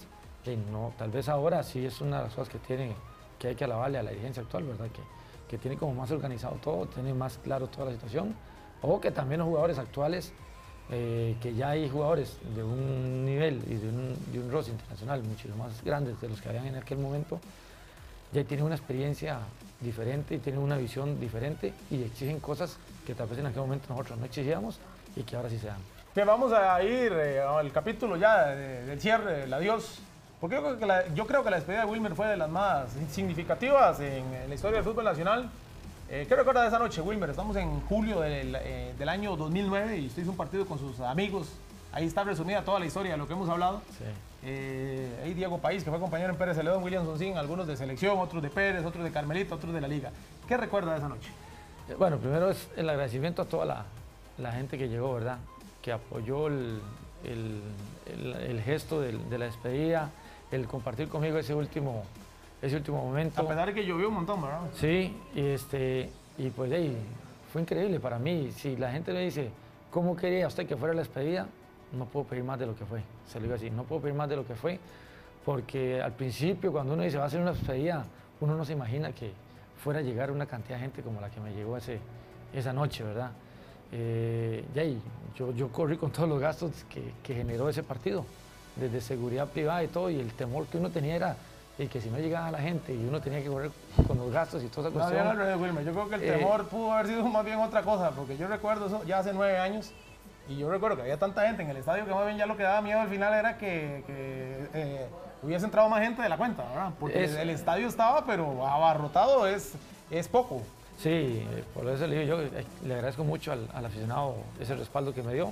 y no, tal vez ahora sí es una de las cosas que, tiene, que hay que alabarle a la dirigencia actual, ¿verdad? Que, que tiene como más organizado todo, tiene más claro toda la situación, o que también los jugadores actuales, eh, que ya hay jugadores de un nivel y de un, de un roce internacional mucho más grandes de los que habían en aquel momento, ya tienen una experiencia diferente y tienen una visión diferente y exigen cosas que tal vez en aquel momento nosotros no exigíamos y que ahora sí se dan. Bien, vamos a ir eh, al capítulo ya de, del cierre, el adiós. Porque yo creo, que la, yo creo que la despedida de Wilmer fue de las más significativas en, en la historia del fútbol nacional. Eh, ¿Qué recuerda de esa noche, Wilmer? Estamos en julio del, eh, del año dos mil nueve y usted hizo un partido con sus amigos. Ahí está resumida toda la historia de lo que hemos hablado. Sí. Eh, ahí Diego País, que fue compañero en Pérez Celedón, William Sonsín, algunos de selección, otros de Pérez, otros de Carmelita, otros de la Liga. ¿Qué recuerda de esa noche? Bueno, primero es el agradecimiento a toda la, la gente que llegó, ¿verdad? Que apoyó el, el, el, el gesto de, de la despedida, el compartir conmigo ese último, ese último momento. A pesar de que llovió un montón, ¿verdad? Sí, y, este, y pues hey, fue increíble para mí. Si la gente me dice, ¿cómo quería usted que fuera la despedida? No puedo pedir más de lo que fue, se lo digo así, no puedo pedir más de lo que fue, porque al principio cuando uno dice va a hacer una despedida, uno no se imagina que fuera a llegar una cantidad de gente como la que me llegó ese, esa noche, ¿verdad? Eh, y ahí, yo, yo corrí con todos los gastos que, que generó ese partido, desde seguridad privada y todo, y el temor que uno tenía era y que si no llegaba la gente y uno tenía que correr con los gastos y toda esa cuestión. No, no, Wilmer, yo creo que el temor eh, pudo haber sido más bien otra cosa, porque yo recuerdo eso ya hace nueve años. Y yo recuerdo que había tanta gente en el estadio que más bien ya lo que daba miedo al final era que, que eh, hubiese entrado más gente de la cuenta, ¿verdad? Porque es, el estadio estaba, pero abarrotado es, es poco. Sí, por eso le digo yo, le agradezco mucho al, al aficionado ese respaldo que me dio.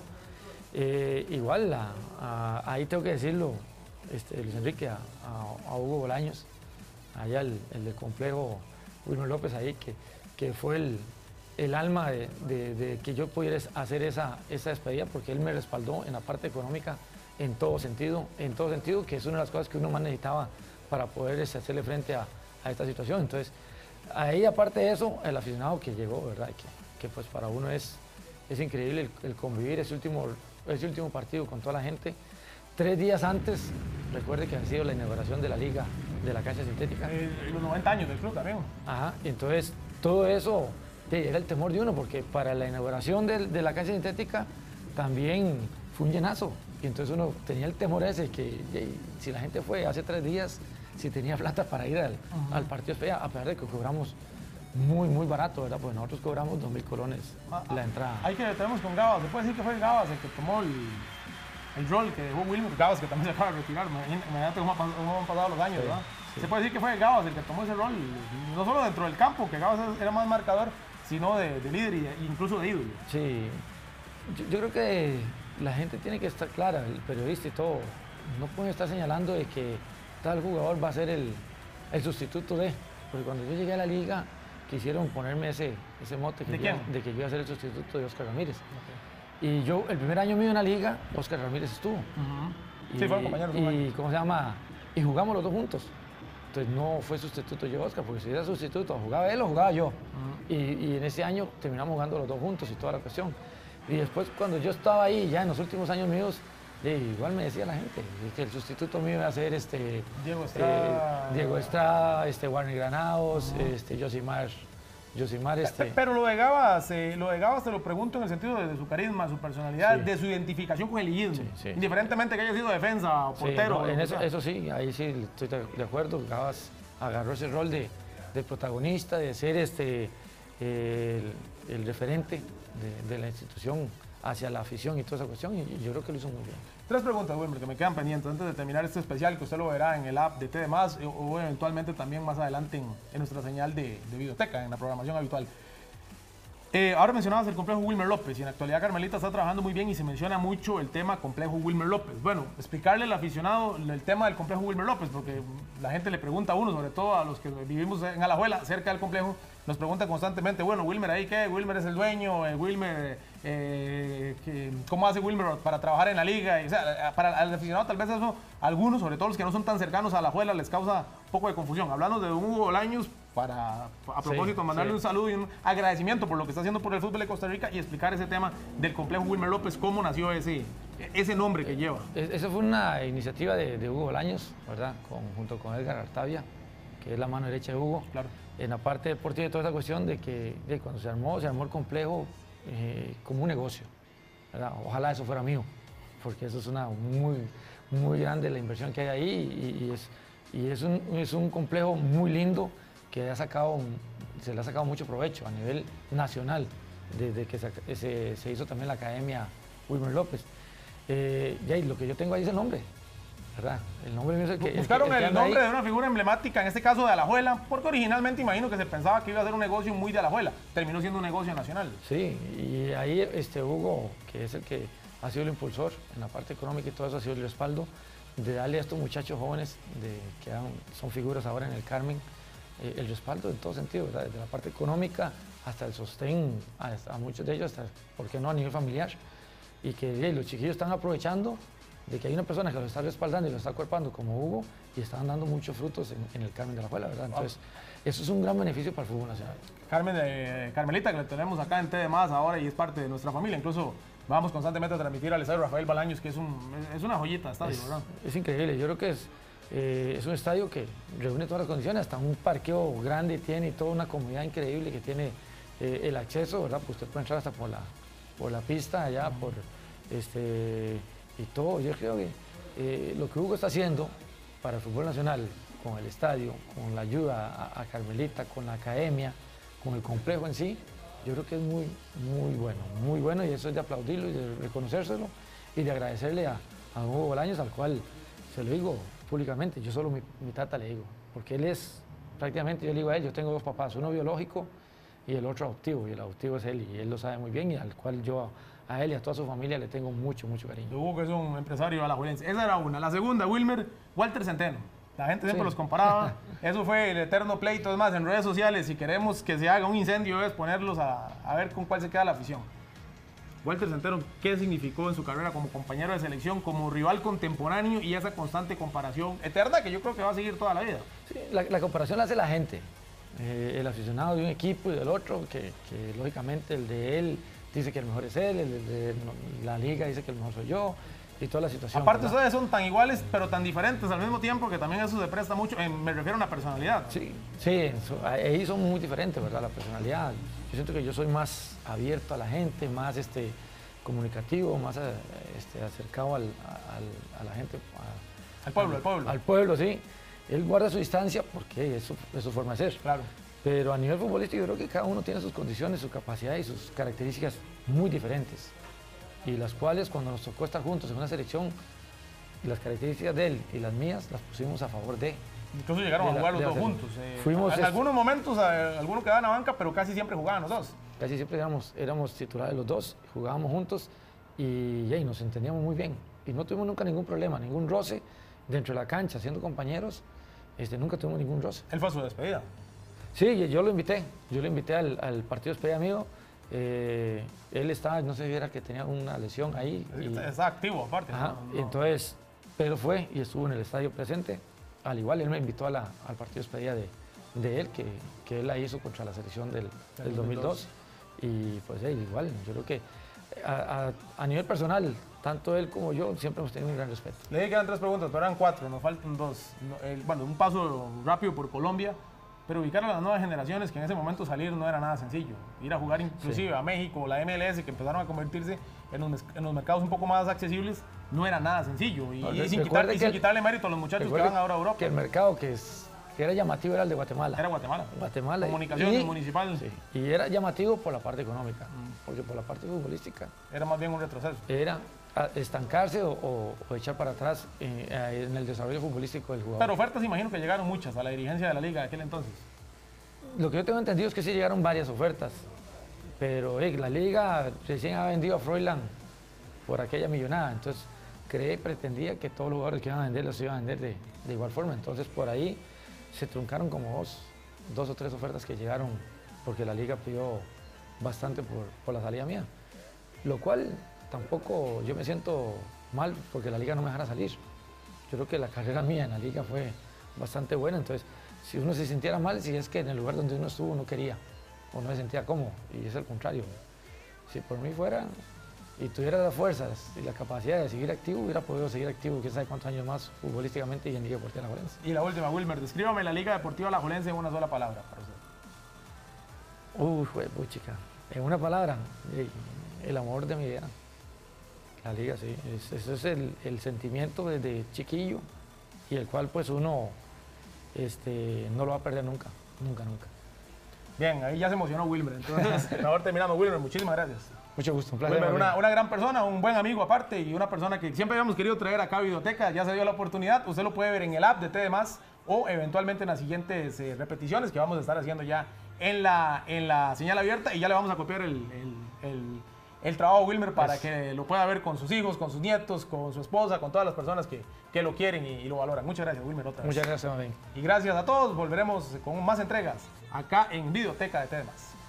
Eh, igual, a, a, ahí tengo que decirlo, este, Luis Enrique, a, a, a Hugo Bolaños, allá el, el del complejo Wilmer López ahí, que, que fue el... el alma de, de, de que yo pudiera hacer esa, esa despedida, porque él me respaldó en la parte económica en todo sentido, en todo sentido, que es una de las cosas que uno más necesitaba para poder hacerle frente a, a esta situación. Entonces, ahí aparte de eso, el aficionado que llegó, ¿verdad? Que, que pues para uno es, es increíble el, el convivir ese último, ese último partido con toda la gente. Tres días antes, recuerde que ha sido la inauguración de la liga, de la cancha sintética. Eh, los noventa años del club también. Ajá, entonces todo eso... Sí, era el temor de uno, porque para la inauguración de, de la cancha sintética también fue un llenazo. Y entonces uno tenía el temor ese, que hey, si la gente fue hace tres días, si tenía plata para ir al, uh-huh. al partido especial, a pesar de que cobramos muy, muy barato, ¿verdad? Pues nosotros cobramos dos mil colones ah, la entrada. Hay que tenemos con Gabas, se puede decir que fue Gabas el que tomó el, el rol que dejó Wilmer, Gabas que también se acaba de retirar, imagínate cómo han pasado los años, sí, ¿verdad? Sí. Se puede decir que fue Gabas el que tomó ese rol, no solo dentro del campo, que Gabas era más marcador, sino de, de líder e incluso de ídolo. Sí, yo, yo creo que la gente tiene que estar clara, el periodista y todo, no puede estar señalando de que tal jugador va a ser el, el sustituto de, porque cuando yo llegué a la liga quisieron ponerme ese, ese mote que ¿De, yo, quién? de que yo iba a ser el sustituto de Oscar Ramírez. Okay. Y yo, el primer año mío en la liga, Oscar Ramírez estuvo. Uh-huh. Y, sí, fueron compañeros. Y, ¿cómo se llama? Y jugamos los dos juntos. Entonces no fue sustituto yo, Oscar, porque si era sustituto, jugaba él o jugaba yo. Uh-huh. y, y en ese año terminamos jugando los dos juntos y toda la cuestión. Y después cuando yo estaba ahí, ya en los últimos años míos, eh, igual me decía la gente que el sustituto mío iba a ser este, Diego Estrada, eh, Diego Estrada, este, Warner Granados, uh-huh. este, Josimar. Josimar este... Pero lo de Gabas, eh, lo de Gabas te lo pregunto en el sentido de, de su carisma, su personalidad, sí. de su identificación con el liguismo. Sí, sí. Indiferentemente que haya sido defensa o portero. Sí, no, en o eso, eso sí, ahí sí estoy de acuerdo. Gabas agarró ese rol de, de protagonista, de ser este, eh, el, el referente de, de la institución hacia la afición y toda esa cuestión, y yo creo que lo hizo muy bien. Tres preguntas, Wilmer, que me quedan pendientes antes de terminar este especial, que usted lo verá en el app de T D más, o, o eventualmente también más adelante en, en nuestra señal de, de videoteca, en la programación habitual. Eh, ahora mencionabas el complejo Wilmer López, y en la actualidad Carmelita está trabajando muy bien y se menciona mucho el tema complejo Wilmer López. Bueno, explicarle al aficionado el tema del complejo Wilmer López, porque la gente le pregunta a uno, sobre todo a los que vivimos en Alajuela, cerca del complejo, nos pregunta constantemente, bueno, Wilmer, ¿ahí qué? ¿Wilmer es el dueño? Eh, ¿Wilmer, eh, que, cómo hace Wilmer para trabajar en la liga? Y, o sea, para el aficionado tal vez eso, algunos, sobre todo los que no son tan cercanos a Alajuela, les causa un poco de confusión. Hablando de un Hugo Bolaños, para, a propósito, sí, mandarle sí. un saludo y un agradecimiento por lo que está haciendo por el fútbol de Costa Rica y explicar ese tema del complejo Wilmer López, cómo nació ese, ese nombre que lleva. Esa fue una iniciativa de, de Hugo Bolaños, ¿verdad? Con, junto con Edgar Artavia, que es la mano derecha de Hugo. Claro. En la parte deportiva, toda esa cuestión de que de cuando se armó, se armó el complejo eh, como un negocio, ¿verdad? Ojalá eso fuera mío, porque eso es una muy, muy grande la inversión que hay ahí y, y, es, y es, un, es un complejo muy lindo que ha sacado, se le ha sacado mucho provecho a nivel nacional, desde que se, se, se hizo también la Academia Wilmer López. Eh, y ahí, lo que yo tengo ahí es el nombre, ¿verdad? El nombre mío es el que... Buscaron el, que, el, el nombre ahí. de una figura emblemática, en este caso de Alajuela, porque originalmente imagino que se pensaba que iba a ser un negocio muy de Alajuela. Terminó siendo un negocio nacional. Sí, y ahí este Hugo, que es el que ha sido el impulsor en la parte económica y todo eso, ha sido el respaldo de darle a estos muchachos jóvenes de, que han, son figuras ahora en el Carmen, eh, el respaldo en todo sentido, ¿verdad? Desde la parte económica hasta el sostén, a, a muchos de ellos, hasta, ¿por qué no?, a nivel familiar. Y que eh, los chiquillos están aprovechando de que hay una persona que los está respaldando y los está acuerpando como Hugo y están dando muchos frutos en, en el Carmen de Alajuela, ¿verdad? Entonces, eso es un gran beneficio para el fútbol nacional. Carmen de Carmelita, que le tenemos acá en T de Más ahora y es parte de nuestra familia, incluso vamos constantemente a transmitir al estadio Rafael Bolaños, que es, un, es una joyita de estadio, es, ¿verdad? Es increíble, yo creo que es, eh, es un estadio que reúne todas las condiciones, hasta un parqueo grande tiene y toda una comunidad increíble que tiene eh, el acceso, ¿verdad? Pues usted puede entrar hasta por la, por la pista allá, por... Este, y todo, yo creo que eh, lo que Hugo está haciendo para el fútbol nacional, con el estadio, con la ayuda a, a Carmelita, con la academia, con el complejo en sí, yo creo que es muy, muy bueno, muy bueno y eso es de aplaudirlo y de reconocérselo y de agradecerle a, a Hugo Bolaños, al cual se lo digo públicamente, yo solo mi, mi tata le digo, porque él es prácticamente, yo le digo a él, yo tengo dos papás, uno biológico y el otro adoptivo, y el adoptivo es él y él lo sabe muy bien y al cual yo... a él y a toda su familia le tengo mucho, mucho cariño. Hugo, que es un empresario alajuelense. Esa era una. La segunda, Wilmer, Walter Centeno. La gente siempre sí. los comparaba. Eso fue el eterno pleito. Es más, en redes sociales, si queremos que se haga un incendio, es ponerlos a, a ver con cuál se queda la afición. Walter Centeno, ¿qué significó en su carrera como compañero de selección, como rival contemporáneo y esa constante comparación eterna que yo creo que va a seguir toda la vida? Sí, la, la comparación la hace la gente. Eh, el aficionado de un equipo y del otro, que, que lógicamente el de él dice que el mejor es él, el de la liga dice que el mejor soy yo y toda la situación. Aparte, ¿verdad? Ustedes son tan iguales pero tan diferentes al mismo tiempo que también eso se presta mucho, eh, me refiero a una personalidad, ¿no? Sí, sí, ahí son muy diferentes, ¿verdad? La personalidad. Yo siento que yo soy más abierto a la gente, más este, comunicativo, más este, acercado al, al, a la gente. A, al pueblo, al pueblo. Al pueblo, sí. Él guarda su distancia porque es su, es su forma de ser. Claro. Pero a nivel futbolístico yo creo que cada uno tiene sus condiciones, su capacidad y sus características muy diferentes. Y las cuales cuando nos tocó estar juntos en una selección, las características de él y las mías las pusimos a favor de. Incluso llegaron a jugar los dos juntos. Eh, Fuimos en este, algunos momentos, eh, algunos quedaban a banca, pero casi siempre jugaban los dos. Casi siempre éramos, éramos titulares los dos, jugábamos juntos y, y nos entendíamos muy bien. Y no tuvimos nunca ningún problema, ningún roce dentro de la cancha, siendo compañeros, este, nunca tuvimos ningún roce. ¿Él fue a su despedida? Sí, yo lo invité, yo lo invité al, al partido de despedida amigo. Eh, él estaba, no sé si era que tenía una lesión ahí. Y, está activo aparte. Ajá, no, no. Entonces, pero fue y estuvo en el estadio presente. Al igual, él me invitó a la, al partido de despedida de, de él, que, que él la hizo contra la selección del, del dos mil dos. Y pues eh, igual, yo creo que a, a, a nivel personal, tanto él como yo siempre hemos tenido un gran respeto. Le dije que eran tres preguntas, pero eran cuatro, nos faltan dos. El, bueno, un paso rápido por Colombia. Pero ubicar a las nuevas generaciones, que en ese momento salir no era nada sencillo. Ir a jugar inclusive sí. a México, la M L S, que empezaron a convertirse en los, en los mercados un poco más accesibles, no era nada sencillo. Y, no, y, sin, quitar, y sin quitarle mérito a los muchachos que van ahora a Europa. Que el mercado que, es, que era llamativo era el de Guatemala. Era Guatemala. Guatemala. Comunicaciones y, municipal. Sí. Y era llamativo por la parte económica, mm. porque por la parte futbolística. Era más bien un retroceso. Era estancarse o, o, o echar para atrás en, en el desarrollo futbolístico del jugador. Pero ofertas imagino que llegaron muchas a la dirigencia de la liga de aquel entonces. Lo que yo tengo entendido es que sí llegaron varias ofertas, pero eh, la liga recién ha vendido a Froilán por aquella millonada, entonces creé, pretendía que todos los jugadores que iban a vender los iban a vender de, de igual forma, entonces por ahí se truncaron como dos, dos o tres ofertas que llegaron porque la liga pidió bastante por, por la salida mía, lo cual tampoco yo me siento mal porque la liga no me dejara salir. Yo creo que la carrera mía en la liga fue bastante buena, entonces si uno se sintiera mal, si es que en el lugar donde uno estuvo no quería o no se sentía cómodo, y es el contrario. Si por mí fuera, y tuviera las fuerzas y la capacidad de seguir activo, hubiera podido seguir activo, quién sabe cuántos años más futbolísticamente y en Liga Deportiva Alajuelense. Y la última, Wilmer, descríbame la Liga Deportiva Alajuelense en una sola palabra para usted. Uy, jue, chica, en una palabra, el amor de mi vida. La liga, sí, es, ese es el, el sentimiento desde chiquillo y el cual pues uno este, no lo va a perder nunca, nunca, nunca. Bien, ahí ya se emocionó Wilmer, entonces mejor terminamos. Wilmer, muchísimas gracias. Mucho gusto, un placer. Wilmer, una, una gran persona, un buen amigo aparte y una persona que siempre habíamos querido traer acá a Videoteca, ya se dio la oportunidad, usted lo puede ver en el app de T D más o eventualmente en las siguientes eh, repeticiones que vamos a estar haciendo ya en la, en la señal abierta y ya le vamos a copiar el, el, el el trabajo de Wilmer para que lo pueda ver con sus hijos, con sus nietos, con su esposa, con todas las personas que, que lo quieren y, y lo valoran. Muchas gracias, Wilmer, otra vez. Muchas gracias, Mabén. Y gracias a todos. Volveremos con más entregas acá en Videoteca de T D más.